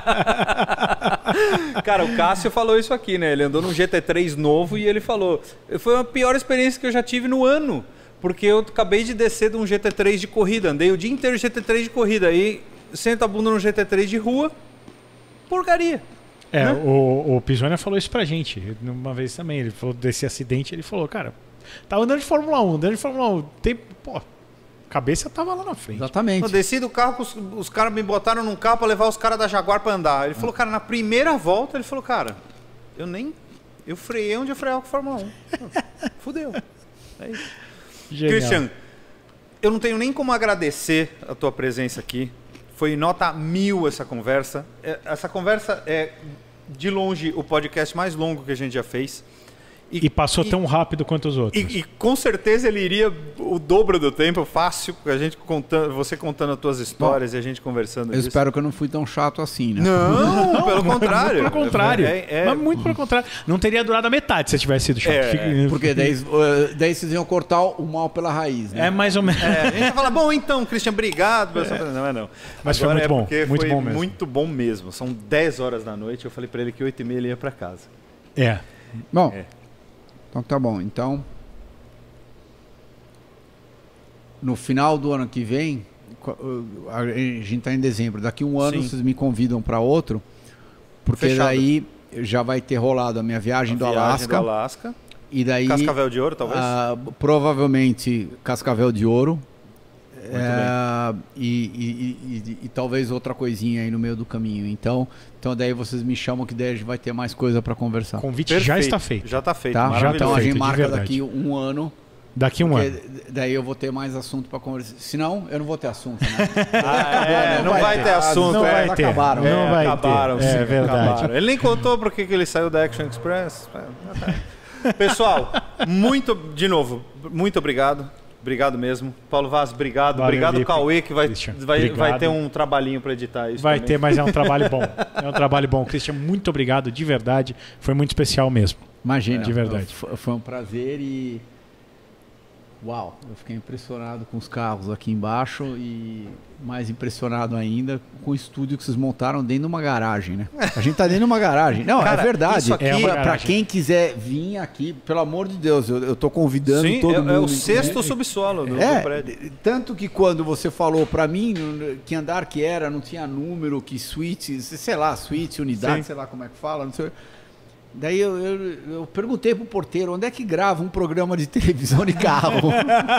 Cara, o Cássio falou isso aqui, né? Ele andou num G T três novo e ele falou, foi a pior experiência que eu já tive no ano, porque eu acabei de descer de um G T três de corrida, andei o dia inteiro de G T três de corrida, aí sento a bunda no G T três de rua, porcaria. É, né? o, o Pisoni falou isso pra gente uma vez também, ele falou desse acidente, ele falou, cara, tava andando de Fórmula um, andando de Fórmula um, tem, pô, a cabeça tava lá na frente. Exatamente. Eu desci do carro, os, os caras me botaram num carro pra levar os caras da Jaguar pra andar. Ele falou, cara, na primeira volta, ele falou, cara, eu nem, eu freiei onde eu freiava com a Fórmula um. Fudeu. É isso. Genial. Christian, eu não tenho nem como agradecer a tua presença aqui. Foi nota mil essa conversa. Essa conversa é, de longe, o podcast mais longo que a gente já fez. E, e passou e, tão rápido quanto os outros. E, e com certeza ele iria o dobro do tempo, fácil, a gente contando, você contando as tuas histórias. Bom, e a gente conversando eu disso. Espero que eu não fui tão chato assim, né? Não, não pelo contrário. Muito pelo contrário. É, é, Mas muito pelo contrário. Não teria durado a metade se tivesse sido chato. É, Fique... Porque daí, daí vocês iam cortar o mal pela raiz, né? É mais ou menos. É, a gente fala, bom, então, Christian, obrigado. É. Não é não. Mas Agora foi muito é bom. Muito foi bom mesmo. muito bom mesmo. São dez horas da noite. Eu falei pra ele que oito e meia ele ia pra casa. É. Bom... É. Então tá bom, então no final do ano que vem, a gente está em dezembro, daqui um ano Sim. vocês me convidam para outro, porque Fechado. daí já vai ter rolado a minha viagem, a do, viagem Alasca, do Alasca, e daí Cascavel de Ouro, talvez? Uh, provavelmente Cascavel de Ouro. É, e, e, e, e, e talvez outra coisinha aí no meio do caminho. Então, então daí vocês me chamam que daí vai ter mais coisa para conversar. O convite Perfeito. já está feito. Já está feito. Tá? Já então a gente marca verdade. daqui um ano. Daqui um ano. Daí eu vou ter mais assunto para conversar. Senão, eu não vou ter assunto, né? ah, é, não, não vai, vai ter, ter assunto. Não é. vai ter. Acabaram. É, não vai acabaram, ter. Sim, é verdade. Acabaram. Ele nem contou porque que ele saiu da Action Express. Pessoal, muito, de novo, muito obrigado. Obrigado mesmo. Paulo Vaz, obrigado. Valeu, obrigado, Lipe. Cauê, que vai, vai, vai ter um trabalhinho para editar isso. Vai também. ter, mas é um trabalho bom. É um trabalho bom. Christian, muito obrigado, de verdade. Foi muito especial mesmo. Imagina. De verdade. Foi um prazer e Uau, eu fiquei impressionado com os carros aqui embaixo e mais impressionado ainda com o estúdio que vocês montaram dentro de uma garagem, né? A gente tá dentro de uma garagem. Não, Cara, é verdade. isso aqui é uma pra garagem. quem quiser vir aqui, pelo amor de Deus, eu, eu tô convidando Sim, todo é, mundo. é o inclusive. sexto subsolo do, É, do prédio. tanto que quando você falou pra mim que andar que era, não tinha número, que suíte, sei lá, suíte, unidade, Sim. sei lá como é que fala, não sei. Daí eu, eu, eu perguntei pro porteiro, onde é que grava um programa de televisão de carro?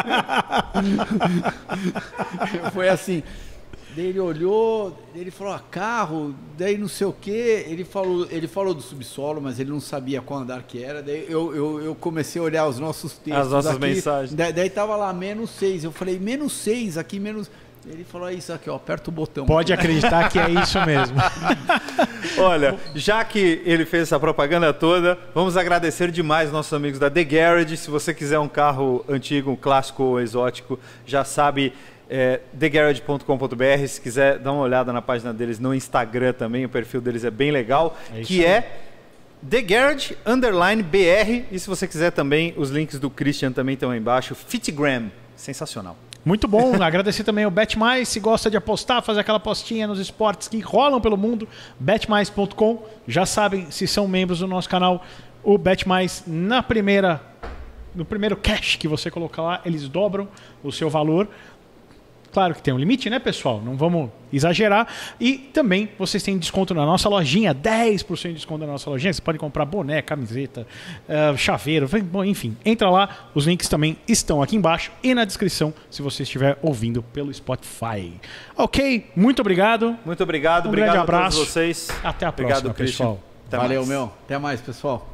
Foi assim. Daí ele olhou, ele falou, ah, carro, daí não sei o quê. Ele falou, ele falou do subsolo, mas ele não sabia qual andar que era. Daí eu, eu, eu comecei a olhar os nossos textos. As nossas aqui. mensagens. Daí, daí tava lá, menos seis. Eu falei, menos seis, aqui menos... Ele falou, é isso aqui, ó, aperta o botão. Pode acreditar que é isso mesmo. Olha, já que ele fez essa propaganda toda, vamos agradecer demais nossos amigos da The Garage. Se você quiser um carro antigo, um clássico ou exótico, já sabe, é, the garage ponto com ponto b r. Se quiser dar uma olhada na página deles no Instagram também, o perfil deles é bem legal, É isso que aí. é The Garage underline B R. E se você quiser também, os links do Christian também estão aí embaixo. Fitgram, sensacional. Muito bom, agradecer também ao Bet Mais, se gosta de apostar, fazer aquela apostinha nos esportes que rolam pelo mundo, bet mais ponto com, já sabem, se são membros do nosso canal, o Bet Mais, na primeira, no primeiro cash que você colocar lá, eles dobram o seu valor. Claro que tem um limite, né, pessoal? Não vamos exagerar. E também vocês têm desconto na nossa lojinha, dez por cento de desconto na nossa lojinha. Você pode comprar boné, camiseta, uh, chaveiro, bom, enfim. Entra lá, os links também estão aqui embaixo e na descrição, se você estiver ouvindo pelo Spotify. Ok, muito obrigado. Muito obrigado, Um obrigado grande a abraço. todos vocês. Até a Obrigado, próxima, Christian. pessoal. Até Valeu, mais. meu. Até mais, pessoal.